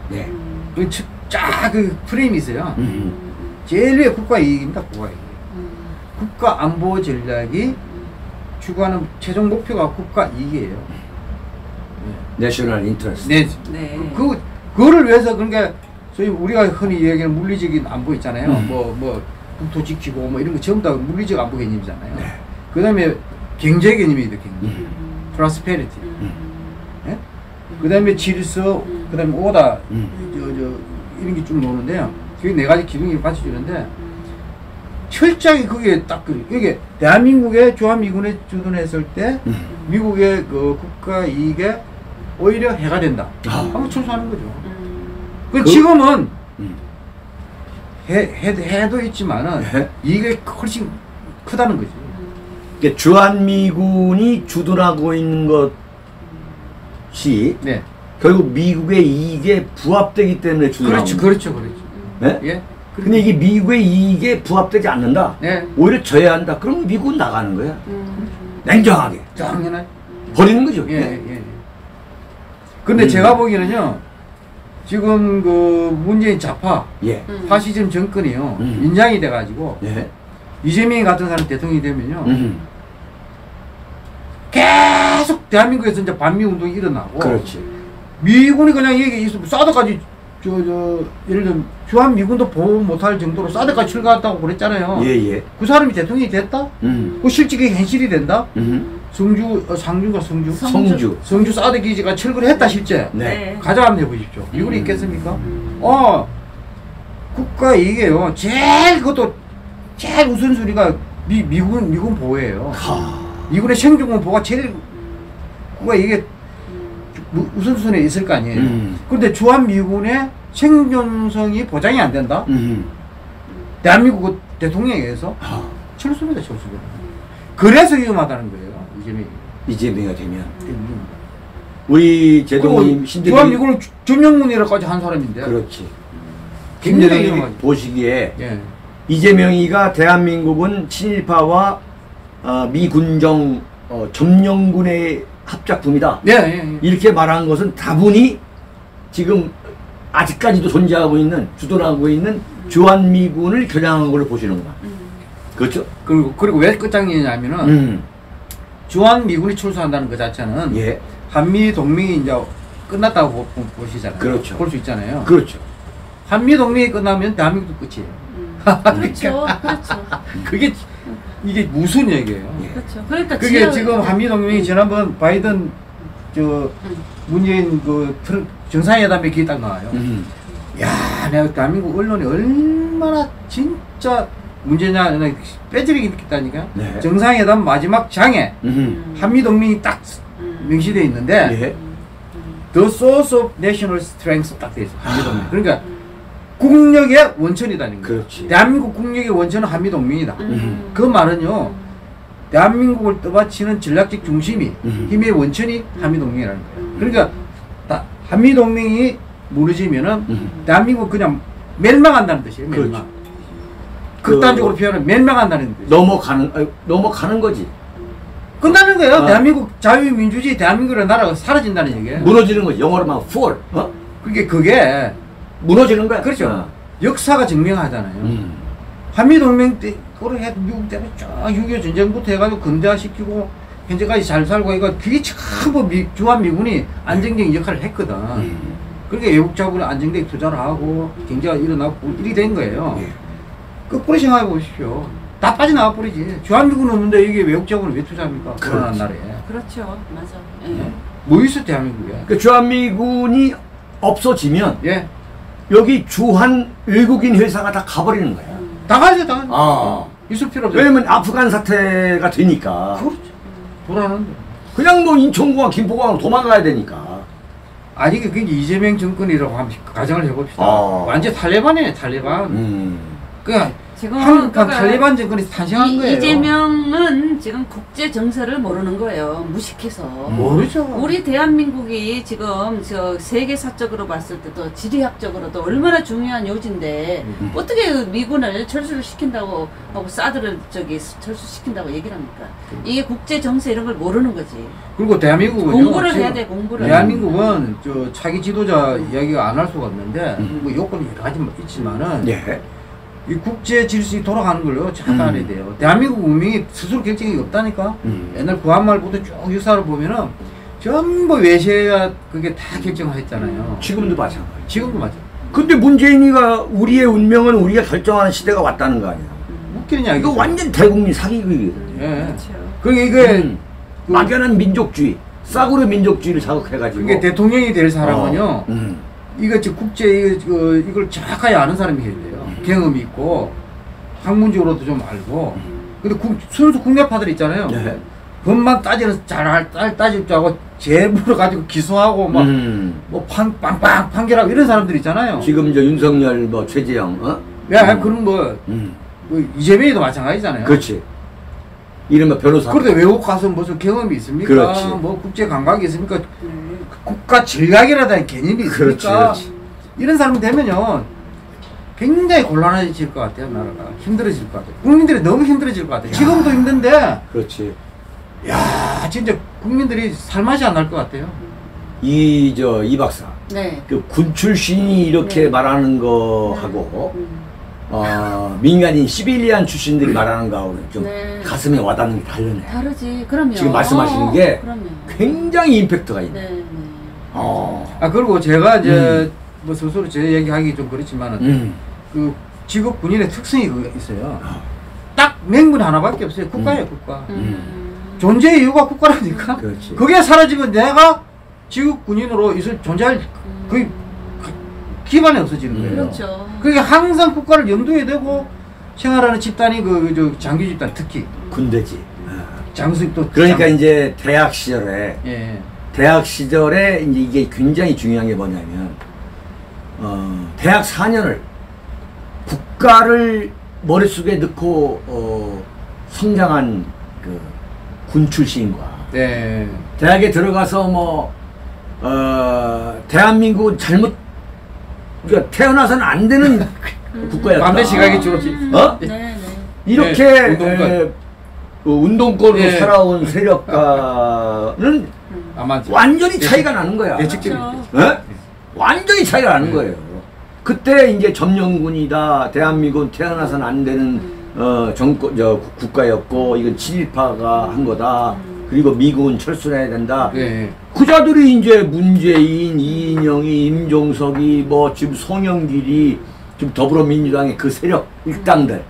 [SPEAKER 2] 그 프레임이 있어요. 제일 위에 국가 이익입니다. 국가 이익. 국가안보 전략이 추구하는 최종 목표가 국가 이익이에요.
[SPEAKER 1] 내셔널 인터레스트.
[SPEAKER 2] 그거를 위해서 그러니까 소위 우리가 흔히 얘기하는 물리적인 안보 있잖아요. 뭐 국토 지키고 뭐 이런 거 전부 다 물리적 안보 개념이잖아요. 그다음에 경제 개념이 이렇게 프로스페리티. 그다음에 질서, 그다음에 오다, 이런 게 쭉 나오는데요. 그게 네 가지 기둥이 같이 주는데 철저하게 그게 딱 이게 대한민국의 주한미군에 주둔했을 때 미국의 그 국가 이익에 오히려 해가 된다. 한번 철수하는 거죠. 그 지금은 해도 있지만은 이게 훨씬 크다는 거죠.
[SPEAKER 1] 그러니까 주한미군이 주둔하고 있는 것이 결국 미국의 이익에 부합되기 때문에 주둔하고 있는
[SPEAKER 2] 그렇죠.
[SPEAKER 1] 근데 이게 미국의 이익에 부합되지 않는다. 오히려 져야 한다. 그럼 미국은 나가는 거야. 냉정하게.
[SPEAKER 2] 당연하게.
[SPEAKER 1] 버리는 거죠.
[SPEAKER 2] 근데 제가 보기에는요. 지금 그 문재인 좌파 파시즘 정권이요. 인장이 돼가지고 이재명 같은 사람 대통령이 되면요. 계속 대한민국에서 이제 반미 운동이 일어나고.
[SPEAKER 1] 그렇지.
[SPEAKER 2] 미군이 그냥 이게 사드까지 예를 들면 주한미군도 보호 못할 정도로 사드까지 출가했다고 그랬잖아요. 그 사람이 대통령이 됐다? 그 실직이 현실이 된다? 성주 사드 기지가 철거를 했다 실제. 가자 한번 해보십시오. 미군이 있겠습니까? 국가 이게요. 제일 우선순위가 미군 보호예요. 미군의 생존권 보호가 제일 국가 이게 우선순위에 있을 거 아니에요. 그런데 주한미군의 생존성이 보장이 안 된다? 대한민국 대통령에 의해서 철수입니다. 그래서 위험하다는 거예요.
[SPEAKER 1] 이재명이 되면. 우리 제동님
[SPEAKER 2] 주한미군을 점령군이라까지 한 사람인데.
[SPEAKER 1] 그렇지. 김대동이 보시기에 이재명이가 대한민국은 친일파와 미군정 점령군의 합작품이다. 이렇게 말한 것은 다분히 지금 아직까지도 존재하고 있는 주둔하고 있는 주한미군을 겨냥한 걸로 보시는구나. 그렇죠?
[SPEAKER 2] 그리고 왜 끝장이냐면은 주한미군이 출소한다는 그 자체는
[SPEAKER 1] 예.
[SPEAKER 2] 한미 동맹이 이제 끝났다고 보시잖아요.
[SPEAKER 1] 그렇죠.
[SPEAKER 2] 볼 수 있잖아요.
[SPEAKER 1] 그렇죠.
[SPEAKER 2] 한미 동맹이 끝나면 대한민국도 끝이에요.
[SPEAKER 3] 그렇죠. 그렇죠.
[SPEAKER 2] 그게 이게 무슨 얘기예요?
[SPEAKER 3] 그렇죠. 그러니까
[SPEAKER 2] 그게 지금 한미 동맹이 지난번 바이든 저 문재인 그 정상회담에 그게 딱 나와요. 야, 내가 대한민국 언론이 얼마나 진짜 문제냐 빼뜨리기 있다니까.
[SPEAKER 1] 네.
[SPEAKER 2] 정상회담 마지막 장에 한미 동맹이 딱 명시되어 있는데
[SPEAKER 1] 예.
[SPEAKER 2] The source of national strength 딱 돼 있어. 한미 동맹. 그러니까 국력의 원천이다는 거예요.
[SPEAKER 1] 그렇지.
[SPEAKER 2] 대한민국 국력의 원천은 한미 동맹이다. 그 말은요. 대한민국을 떠받치는 전략적 중심이 힘의 원천이 한미 동맹이라는 거예요. 그러니까 한미 동맹이 무너지면은 대한민국 그냥 멸망한다는 뜻이에요. 멸망.
[SPEAKER 1] 그렇죠.
[SPEAKER 2] 극단적으로 표현하면 멸망한다는 뜻이에요.
[SPEAKER 1] 넘어가는 거지.
[SPEAKER 2] 끝나는 거예요. 대한민국 자유민주주의 대한민국이라는 나라가 사라진다는 얘기예요.
[SPEAKER 1] 무너지는 거지. 영어로 말하면 fall.
[SPEAKER 2] 그게
[SPEAKER 1] 무너지는 거야.
[SPEAKER 2] 그렇죠. 역사가 증명하잖아요. 한미동맹 때, 그래, 미국 때문에 쫙 6.25 전쟁부터 해가지고 근대화시키고, 현재까지 잘 살고, 그게 전부 주한미군이 안정적인 역할을 했거든. 그러니까 외국 자본이 안정되게 투자를 하고, 경제가 일어나고, 일이 된 거예요.
[SPEAKER 1] 예.
[SPEAKER 2] 거꾸로 생각해 보십시오. 다 빠져나와 버리지. 주한미군 없는데 이게 외국 자본을 왜 투자합니까? 그런 나라에.
[SPEAKER 3] 그렇죠. 맞아.
[SPEAKER 2] 예. 뭐 있어, 대한민국에?
[SPEAKER 1] 그 주한미군이 없어지면,
[SPEAKER 2] 예.
[SPEAKER 1] 여기 주한 외국인 회사가 다 가버리는 거야.
[SPEAKER 2] 다 가죠, 다 가죠. 있을 필요 없죠.
[SPEAKER 1] 왜냐면 아프간 사태가 되니까.
[SPEAKER 2] 그렇죠. 불안한데.
[SPEAKER 1] 그냥 뭐 인천공항, 김포공항으로 도망가야 되니까.
[SPEAKER 2] 아니, 그게 이재명 정권이라고 한번 가정을 해봅시다.
[SPEAKER 1] 아.
[SPEAKER 2] 완전 탈레반이네, 탈레반. 그냥
[SPEAKER 3] 지금
[SPEAKER 2] 한국판 탈레반 정권이 탄생한 거예요.
[SPEAKER 3] 이재명은 지금 국제 정세를 모르는 거예요. 무식해서.
[SPEAKER 2] 모르죠.
[SPEAKER 3] 우리 대한민국이 지금 저 세계사적으로 봤을 때도 지리학적으로도 얼마나 중요한 요지인데 어떻게 미군을 철수를 시킨다고 하고 사드를 철수시킨다고 얘기를 합니까? 이게 국제 정세 이런 걸 모르는 거지.
[SPEAKER 2] 그리고 대한민국은
[SPEAKER 3] 공부를 해야 돼, 공부를.
[SPEAKER 2] 대한민국은 저 차기 지도자 이야기가 안 할 수가 없는데 뭐 요건이 여러 가지 있지만은
[SPEAKER 1] 예.
[SPEAKER 2] 이 국제 질서가 돌아가는 걸로 착안해야 돼요. 대한민국 운명이 스스로 결정이 없다니까. 옛날 구한말부터 쭉 역사를 보면은 전부 외세가 그게 다 결정을 했잖아요.
[SPEAKER 1] 지금도 마찬가지.
[SPEAKER 2] 지금도 맞아.
[SPEAKER 1] 근데 문재인이가 우리의 운명은 우리가 결정하는 시대가 왔다는 거 아니야.
[SPEAKER 2] 웃기느냐
[SPEAKER 1] 이거 완전 대국민 사기극이거든요.
[SPEAKER 2] 예.
[SPEAKER 3] 그렇죠.
[SPEAKER 2] 그게 이게
[SPEAKER 1] 막연한 민족주의, 싸구려 민족주의를 자극해가지고.
[SPEAKER 2] 이게 대통령이 될 사람은요. 이거 저 국제 이걸 정확하게 아는 사람이 해야 돼요. 경험이 있고 학문적으로도 좀 알고. 근데 순수 국내파들 있잖아요.
[SPEAKER 1] 네.
[SPEAKER 2] 법만 따지는 잘 따질 줄 알고 제보를 가지고 기소하고 막 뭐 빵빵 판결하고 이런 사람들 있잖아요.
[SPEAKER 1] 지금 저 윤석열 뭐 최재형
[SPEAKER 2] 그런 뭐 이재명이도 마찬가지잖아요.
[SPEAKER 1] 그렇지. 이른바 변호사.
[SPEAKER 2] 그런데 외국 가서 무슨 경험이 있습니까?
[SPEAKER 1] 그렇지.
[SPEAKER 2] 뭐 국제 감각이 있습니까? 국가 전략이라는 개념이 있습니까?
[SPEAKER 1] 그렇지.
[SPEAKER 2] 이런 사람이 되면요 굉장히 곤란해질 것 같아요. 나라가 힘들어질 것 같아요. 국민들이 너무 힘들어질 것 같아요. 지금도 힘든데
[SPEAKER 1] 그렇지.
[SPEAKER 2] 야 진짜 국민들이 살맛이 안 날 것 같아요.
[SPEAKER 1] 이 박사.
[SPEAKER 3] 네.
[SPEAKER 1] 그 군 출신이 이렇게 말하는 거하고 민간인 시빌리안 출신들이 말하는 거하고는 좀 가슴에 와닿는 게 다르네.
[SPEAKER 3] 다르지. 그럼요.
[SPEAKER 1] 지금 말씀하시는 게
[SPEAKER 3] 그럼요.
[SPEAKER 1] 굉장히 임팩트가 있네.
[SPEAKER 3] 네.
[SPEAKER 2] 그리고 제가 이제 뭐 스스로 제 얘기하기 좀 그렇지만은 그 직업 군인의 특성이 그게 있어요. 딱 명분 하나밖에 없어요. 국가예요, 국가. 존재의 이유가 국가라니까.
[SPEAKER 1] 그렇지.
[SPEAKER 2] 그게 사라지면 내가 직업 군인으로 있을 존재할 그 기반이 없어지는 거예요.
[SPEAKER 3] 그렇죠.
[SPEAKER 2] 그게 항상 국가를 염두에 두고 생활하는 집단이 저 장교 집단 특히
[SPEAKER 1] 군대지.
[SPEAKER 2] 장수입 또
[SPEAKER 1] 그러니까 이제 대학 시절에 이제 이게 굉장히 중요한 게 뭐냐면 대학 4년을 국가를 머릿속에 넣고 성장한 그 군 출신과 대학에 들어가서 대한민국 그러니까 태어나서는 안 되는 국가였다.
[SPEAKER 2] 반대 시각이 줄었지.
[SPEAKER 1] 이렇게 운동권으로 살아온 세력과는 완전히 차이가 나는 거야.
[SPEAKER 2] 예측적인.
[SPEAKER 1] 완전히 차이가 나는 거예요. 그때 이제 점령군이다, 대한민국은 태어나서는 안 되는 국가였고 이건 친일파가 한 거다. 그리고 미국은 철수해야 된다.
[SPEAKER 2] 네.
[SPEAKER 1] 그자들이 이제 문재인, 이인영이, 임종석이, 뭐 지금 송영길이, 지금 더불어민주당의 그 세력 일당들,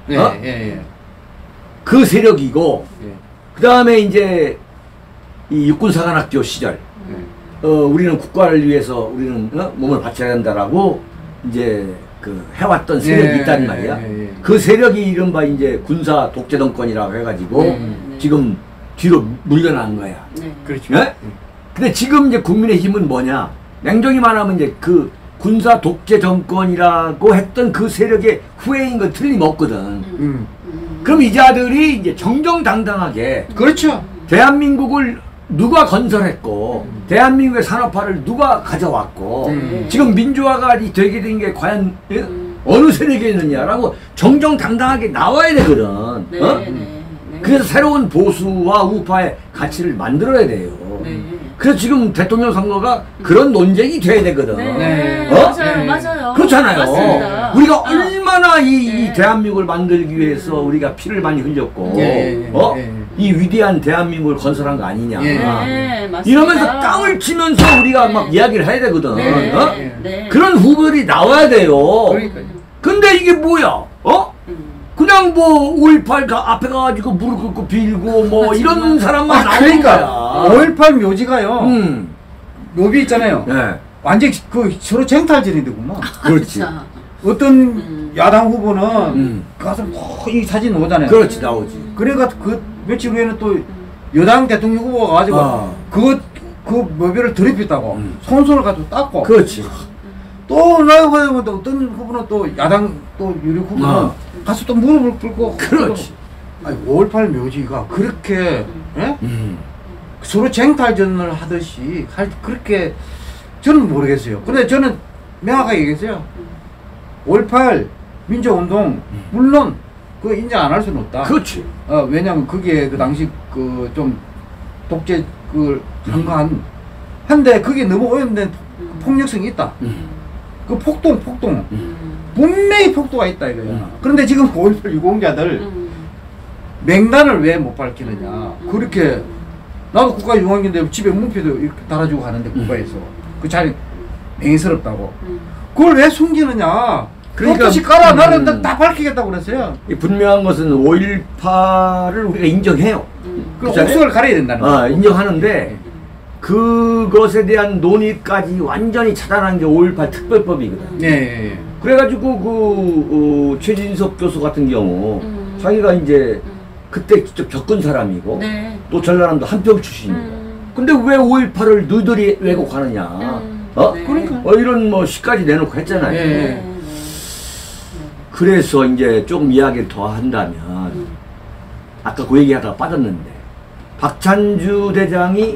[SPEAKER 1] 그 세력이고, 그 다음에 이제 이 육군사관학교 시절, 우리는 국가를 위해서 우리는 몸을 바쳐야 한다라고 이제 그 해왔던 세력이 있단 말이야. 그 세력이 이른바 이제 군사 독재 정권이라고 해가지고 지금 뒤로 물러난 거야.
[SPEAKER 2] 그렇죠.
[SPEAKER 1] 네? 근데 지금 이제 국민의힘은 뭐냐? 냉정히 말하면 이제 그 군사 독재 정권이라고 했던 그 세력의 후예인 건 틀림없거든. 그럼 이 자들이 이제 정정당당하게
[SPEAKER 2] 그렇죠.
[SPEAKER 1] 대한민국을 누가 건설했고 대한민국의 산업화를 누가 가져왔고 지금 민주화가 되게 된 게 과연 어느 세력에 있느냐라고 정정당당하게 나와야 되거든. 그래서 새로운 보수와 우파의 가치를 만들어야 돼요. 그래서 지금 대통령 선거가 그런 논쟁이 돼야 되거든.
[SPEAKER 3] 맞아요, 맞아요.
[SPEAKER 1] 그렇잖아요.
[SPEAKER 3] 맞습니다.
[SPEAKER 1] 우리가 얼마나 이 대한민국을 만들기 위해서 우리가 피를 많이 흘렸고, 이 위대한 대한민국을 건설한 거 아니냐. 이러면서 땅을 치면서 우리가 막 이야기를 해야 되거든. 그런 후보들이 나와야 돼요. 근데 이게 뭐야? 그냥 뭐 5.18 앞에 가가지고 무릎 꿇고 빌고 뭐 이런 사람만 나오는 거야.
[SPEAKER 2] 5.18 묘지가요. 묘비 있잖아요. 완전 그 서로 쟁탈전이더구만.
[SPEAKER 1] 그렇지.
[SPEAKER 2] 어떤 야당 후보는 가서 이 사진 오잖아요.
[SPEAKER 1] 그렇지, 나오지.
[SPEAKER 2] 그래가 그 며칠 후에는 또 여당 대통령 후보가 가지고 그 묘비를 더럽혔다고 손을 가지고 닦고.
[SPEAKER 1] 그렇지.
[SPEAKER 2] 또 나가고 또 어떤 후보는 또 야당 또 유력 후보는 가서 또 무릎을 꿇고.
[SPEAKER 1] 그렇지.
[SPEAKER 2] 아니 5.18 묘지가 그렇게 서로 쟁탈전을 하듯이 그렇게 저는 모르겠어요. 근데 저는 명확하게 얘기했어요. 5.18 민주운동 물론 그 인정 안 할 수는 없다.
[SPEAKER 1] 그렇지.
[SPEAKER 2] 왜냐면 그게 그 당시 그 좀 독재 그 한가한 한데 그게 너무 오염된 폭력성이 있다. 그 폭동 분명히 폭도가 있다 이거야. 그런데 지금 5.18 유공자들 맹단을 왜 못 밝히느냐. 그렇게 나도 국가 유공인데 집에 문표도 이렇게 달아주고 가는데 국가에서 그 자리 맹스럽다고. 그걸 왜 숨기느냐. 그러니까 뜻이 깔아 나는 다 밝히겠다고 그랬어요.
[SPEAKER 1] 분명한 것은 5.18을 우리가 인정해요.
[SPEAKER 2] 그 옥석을 가려야 된다는 거예요.
[SPEAKER 1] 인정하는데 그것에 대한 논의까지 완전히 차단한 게 5.18 특별법이거든. 그래가지고 최진석 교수 같은 경우 자기가 이제 그때 직접 겪은 사람이고 또 전라남도 한평 출신이고 근데 왜 5.18을 너희들이 왜곡하느냐 그러니까 이런 뭐 시까지 내놓고 했잖아요. 그래서 이제 조금 이야기를 더 한다면 아까 그 얘기하다가 빠졌는데 박찬주 대장이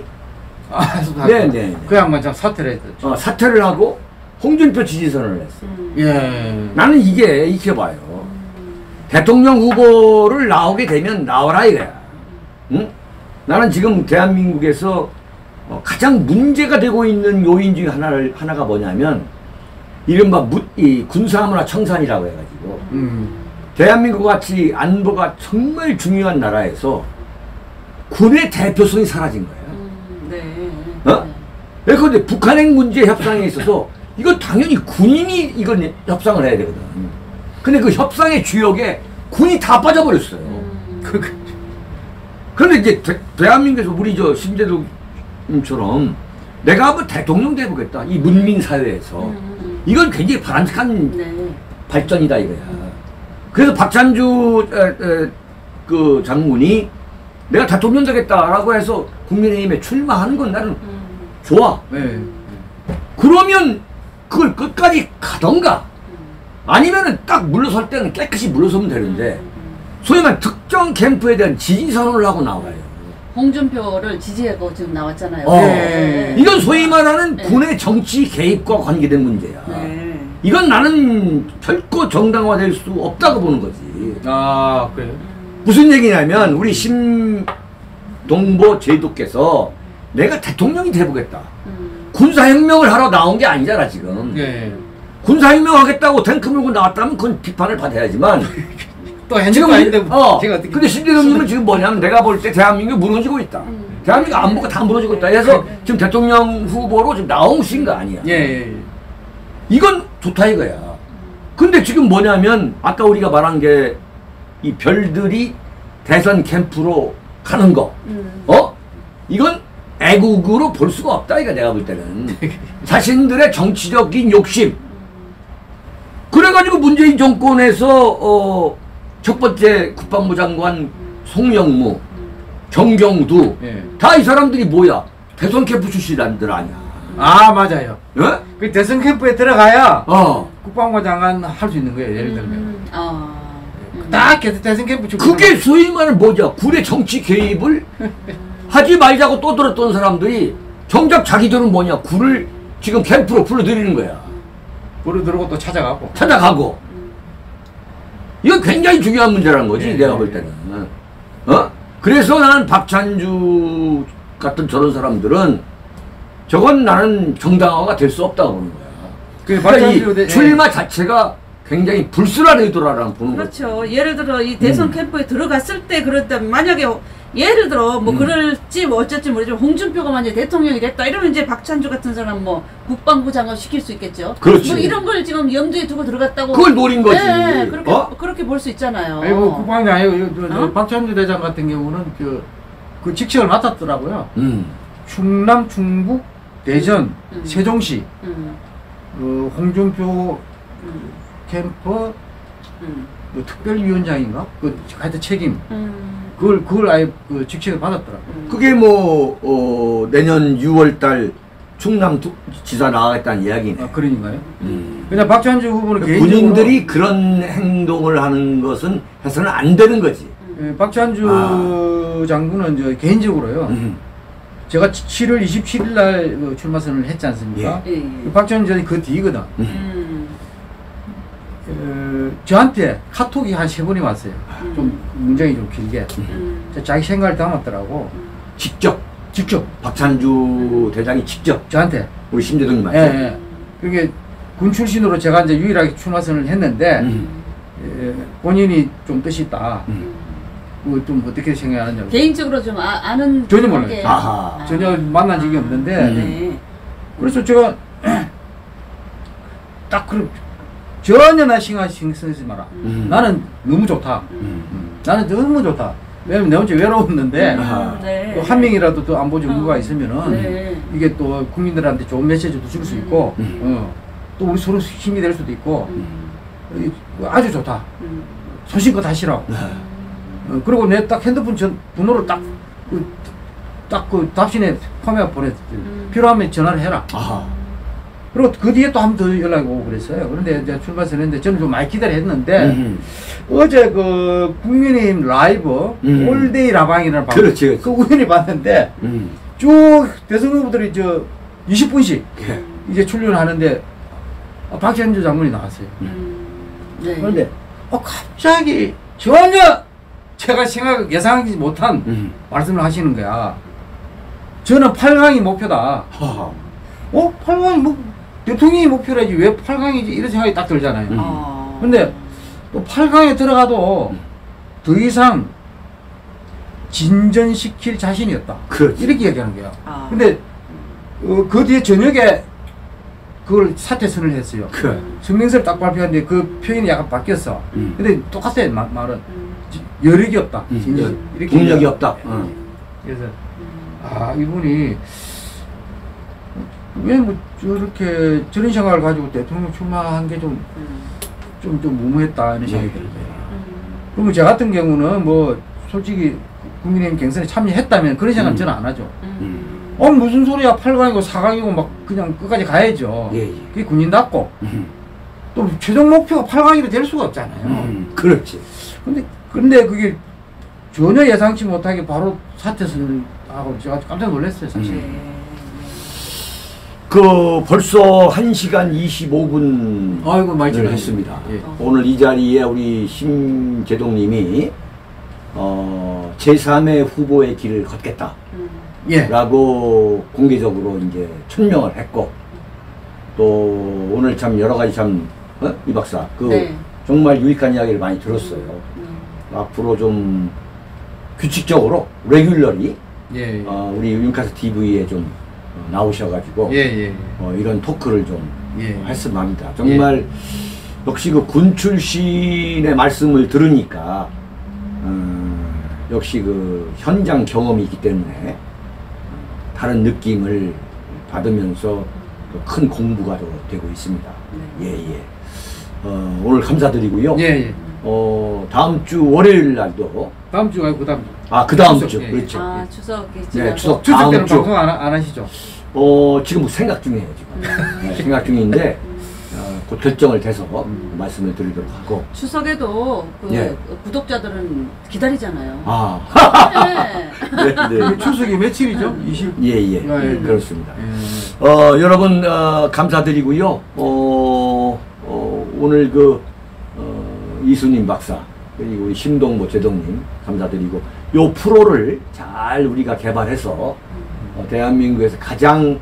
[SPEAKER 2] 그 양반 참 사퇴를 했죠.
[SPEAKER 1] 사퇴를 하고 홍준표 지지선을 했어. 나는 이게 익혀봐요. 대통령 후보를 나오게 되면 나와라 이거야. 응? 나는 지금 대한민국에서 가장 문제가 되고 있는 요인 중에 하나가 뭐냐면 이른바 이 군사문화 청산이라고 해가지고 대한민국 같이 안보가 정말 중요한 나라에서 군의 대표성이 사라진 거야. 그런데 북한핵 문제 협상에 있어서 이건 당연히 군인이 이건 협상을 해야 되거든. 근데 그 협상의 주역에 군이 다 빠져버렸어요. 그런데 이제 대한민국에서 우리 신재동처럼 내가 한번 대통령 돼보겠다. 이 문민사회에서. 이건 굉장히 바람직한 발전이다 이거야. 그래서 박찬주 그 장군이 내가 대통령 되겠다라고 해서 국민의힘에 출마하는 건 나는 좋아. 그러면 그걸 끝까지 가던가 아니면은 딱 물러설 때는 깨끗이 물러서면 되는데 소위 말해 특정 캠프에 대한 지지 선언을 하고 나와요.
[SPEAKER 3] 홍준표를 지지하고 지금 나왔잖아요.
[SPEAKER 1] 이건 소위 말하는 군의 정치 개입과 관계된 문제야. 이건 나는 결코 정당화될 수 없다고 보는 거지.
[SPEAKER 2] 그래요?
[SPEAKER 1] 무슨 얘기냐면 우리 심동보 제도께서 내가 대통령이 돼보겠다. 군사혁명을 하러 나온 게 아니잖아 지금.
[SPEAKER 2] 예.
[SPEAKER 1] 군사혁명 하겠다고 탱크 물고 나왔다면 그건 비판을 받아야지만
[SPEAKER 2] 또 지금 아닌데
[SPEAKER 1] 제가 근데 신대통령님은 지금 뭐냐면 내가 볼 때 대한민국이 무너지고 있다. 대한민국 안보가 다 무너지고 있다. 그래서 지금 대통령 후보로 지금 나오신 거 아니야.
[SPEAKER 2] 예.
[SPEAKER 1] 이건 좋다 이거야. 근데 지금 뭐냐면 아까 우리가 말한 게 이 별들이 대선 캠프로 가는 거. 이건 애국으로 볼 수가 없다 이거 내가 볼 때는. 자신들의 정치적인 욕심. 그래가지고 문재인 정권에서 첫 번째 국방부 장관 송영무, 정경두 다 이 사람들이 뭐야? 대선 캠프 출신들 아니야.
[SPEAKER 2] 아 맞아요.
[SPEAKER 1] 예?
[SPEAKER 2] 그 대선 캠프에 들어가야 국방부 장관 할 수 있는 거예요. 예를 들면. 딱 대선 캠프 출신.
[SPEAKER 1] 그게 소위 말하는 뭐죠? 군의 정치 개입을 하지 말자고 떠들었던 사람들이 정작 자기들은 뭐냐? 군을 지금 캠프로 불러들이는 거야.
[SPEAKER 2] 불러들고 또
[SPEAKER 1] 찾아가고. 이건 굉장히 중요한 문제라는 거지, 내가 볼 때는. 그래서 나는 박찬주 같은 저런 사람들은 저건 나는 정당화가 될 수 없다고 보는 거야. 그러니까 이 출마 자체가 굉장히 불순한 의도라는 보는 거죠.
[SPEAKER 3] 그렇죠. 예를 들어 이 대선 캠프에 들어갔을 때 그랬다면 만약에 예를 들어 뭐 그럴지 뭐 어쩔지 모르지만 홍준표가 만약에 대통령이 됐다 이러면 이제 박찬주 같은 사람 뭐 국방부 장관 시킬 수 있겠죠.
[SPEAKER 1] 그렇지.
[SPEAKER 3] 뭐 이런 걸 지금 염두에 두고 들어갔다고.
[SPEAKER 1] 그걸 노린 거지.
[SPEAKER 3] 네, 그렇게 볼 수 있잖아요.
[SPEAKER 2] 아니 뭐 국방이 아니고 박찬주 대장 같은 경우는 그 직책을 맡았더라고요. 충남, 충북, 대전, 세종시, 홍준표 캠프 뭐 특별위원장인가? 그 하여튼 책임. 그걸 아예 그 직책을 받았더라고요.
[SPEAKER 1] 그게 뭐 내년 6월달 충남지사 나가겠다는 이야기네.
[SPEAKER 2] 그러니까요. 그냥 박찬주 후보는
[SPEAKER 1] 그러니까 군인들이 그런 행동을 하는 것은 해서는 안 되는 거지.
[SPEAKER 2] 박찬주 장군은 저 개인적으로요. 제가 7월 27일 날 출마 선언을 했지 않습니까? 박찬주 전이 그 뒤거든. 저한테 카톡이 한 3번이 왔어요. 좀 문장이 좀 길게. 자기 생각을 담았더라고.
[SPEAKER 1] 직접 박찬주 대장이 직접
[SPEAKER 2] 저한테
[SPEAKER 1] 우리 심대동님한테.
[SPEAKER 2] 그게 군 출신으로 제가 이제 유일하게 출마선을 했는데 본인이 좀 뜻이 있다. 좀 어떻게 생각하느냐고.
[SPEAKER 3] 개인적으로 좀 아는
[SPEAKER 2] 전혀 몰라요. 전혀 만난 적이 없는데 그래서 제가 딱 그런 전혀 나 신경 쓰지 마라. 나는 너무 좋다. 나는 너무 좋다. 왜냐면 내 혼자 외로웠는데 또 한 명이라도 또 안보 정보가 있으면은 이게 또 국민들한테 좋은 메시지도 줄 수 있고 또 우리 서로 힘이 될 수도 있고 아주 좋다. 소신껏 하시라고. 그리고 내 딱 핸드폰 번호를 딱 그 답신에 포함해 보냈더니 필요하면 전화를 해라. 그리고 그 뒤에 또 한 번 더 연락이 오고 그랬어요. 그런데 이제 출마선했는데 저는 좀 많이 기다렸는데 어제 그 국민의힘 라이브 올데이 라방이라는 방송
[SPEAKER 1] 그렇지.
[SPEAKER 2] 그 우연히 봤는데 쭉 대선 후보들이 저 20분씩 이제 출연하는데 박찬주 장군이 나왔어요. 그런데 갑자기 전혀 제가 예상하지 못한 말씀을 하시는 거야. 저는 8강이 목표다. 8강이 뭐 대통령이 목표라지 왜 8강이지 이런 생각이 딱 들잖아요. 근데 또 8강에 들어가도 더 이상 진전시킬 자신이 없다. 이렇게 얘기하는 거야. 근데 그 뒤에 저녁에 그걸 사퇴선을 했어요. 성명서를 딱 발표했는데 그 표현이 약간 바뀌었어. 근데 똑같아요. 말은 여력이 없다.
[SPEAKER 1] 이렇게 동력이 없다.
[SPEAKER 2] 그래서 이분이 왜 뭐 저렇게 저런 생각을 가지고 대통령 출마한 게 좀 무모했다 이런 생각이 들어요. 그러면 저 같은 경우는 뭐 솔직히 국민의힘 경선에 참여했다면 그런 생각은 저는 안 하죠. 무슨 소리야 8강이고 4강이고 막 그냥 끝까지 가야죠. 그게 군인답고 또 최종 목표가 8강이로 될 수가 없잖아요.
[SPEAKER 1] 그렇지.
[SPEAKER 2] 근데 그게 전혀 예상치 못하게 바로 사퇴선을 하고 제가 깜짝 놀랐어요 사실.
[SPEAKER 1] 벌써 1시간 25분
[SPEAKER 2] 많이
[SPEAKER 1] 했습니다. 오늘 이 자리에 우리 심재동님이 제3의 후보의 길을 걷겠다.
[SPEAKER 2] 예.
[SPEAKER 1] 라고 공개적으로 이제 천명을 했고, 또 오늘 참 여러 가지 참, 이 박사, 네. 정말 유익한 이야기를 많이 들었어요. 앞으로 좀 규칙적으로, 레귤러리, 예, 예. 우리 윤카스 TV에 좀 나오셔가지고, 예, 예. 이런 토크를 좀 했으면 합니다. 정말, 역시 그 군 출신의 말씀을 들으니까, 역시 그 현장 경험이 있기 때문에 다른 느낌을 받으면서 큰 공부가 되고 있습니다. 예, 예. 오늘 감사드리고요. 예, 예. 다음 주 월요일 날도.
[SPEAKER 2] 다음 주가 아니고 그 다음 주.
[SPEAKER 1] 아, 그 다음 주. 예. 그렇죠.
[SPEAKER 3] 아, 추석이죠.
[SPEAKER 1] 네, 추석
[SPEAKER 2] 때는 방송 안 하시죠?
[SPEAKER 1] 지금 뭐 생각 중이에요, 지금. 네, 생각 중인데, 곧 결정을 돼서 말씀을 드리도록 하고.
[SPEAKER 3] 추석에도 그 구독자들은 기다리잖아요.
[SPEAKER 1] 아.
[SPEAKER 3] 네.
[SPEAKER 1] 네.
[SPEAKER 2] 추석이 며칠이죠? 20.
[SPEAKER 1] 예, 예. 그렇습니다. 여러분, 감사드리고요. 오늘 이순임 박사, 그리고 우리 심동보 제동님 감사드리고, 요 프로를 잘 우리가 개발해서, 대한민국에서 가장,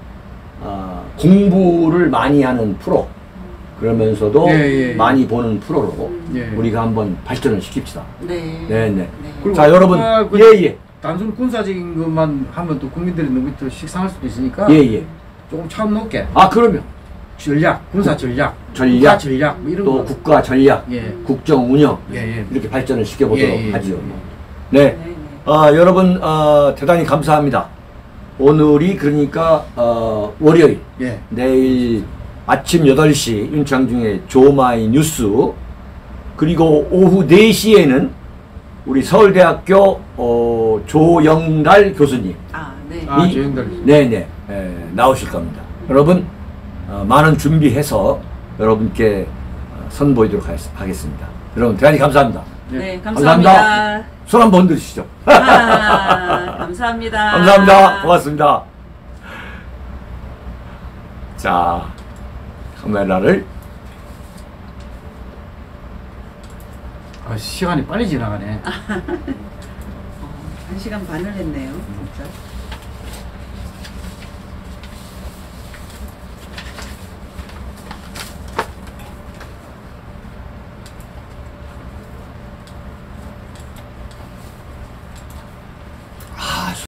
[SPEAKER 1] 공부를 많이 하는 프로, 그러면서도 많이 보는 프로로 우리가 한번 발전을 시킵시다. 네. 네. 자, 여러분, 예.
[SPEAKER 2] 단순 군사적인 것만 하면 또 국민들이 너무 또 식상할 수도 있으니까.
[SPEAKER 1] 예.
[SPEAKER 2] 조금 차원 높게.
[SPEAKER 1] 아, 그러면.
[SPEAKER 2] 전략, 군사 전략,
[SPEAKER 1] 국가
[SPEAKER 2] 전략, 뭐 이런
[SPEAKER 1] 또
[SPEAKER 2] 거.
[SPEAKER 1] 국가 전략, 국정 운영, 이렇게 발전을 시켜보도록 하지요. 네. 여러분, 대단히 감사합니다. 오늘이 그러니까, 월요일. 내일 아침 8시 윤창중의 조마이 뉴스, 그리고 오후 4시에는 우리 서울대학교 조영달 교수님.
[SPEAKER 2] 조영달.
[SPEAKER 1] 네네. 나오실 겁니다. 여러분, 많은 준비해서 여러분께 선보이도록 하겠습니다. 여러분, 대단히 감사합니다.
[SPEAKER 3] 네, 감사합니다.
[SPEAKER 1] 손 한번 흔드시죠.
[SPEAKER 3] 감사합니다.
[SPEAKER 1] 감사합니다. 고맙습니다. 자, 카메라를.
[SPEAKER 2] 시간이 빨리 지나가네.
[SPEAKER 3] 1시간 반을 했네요.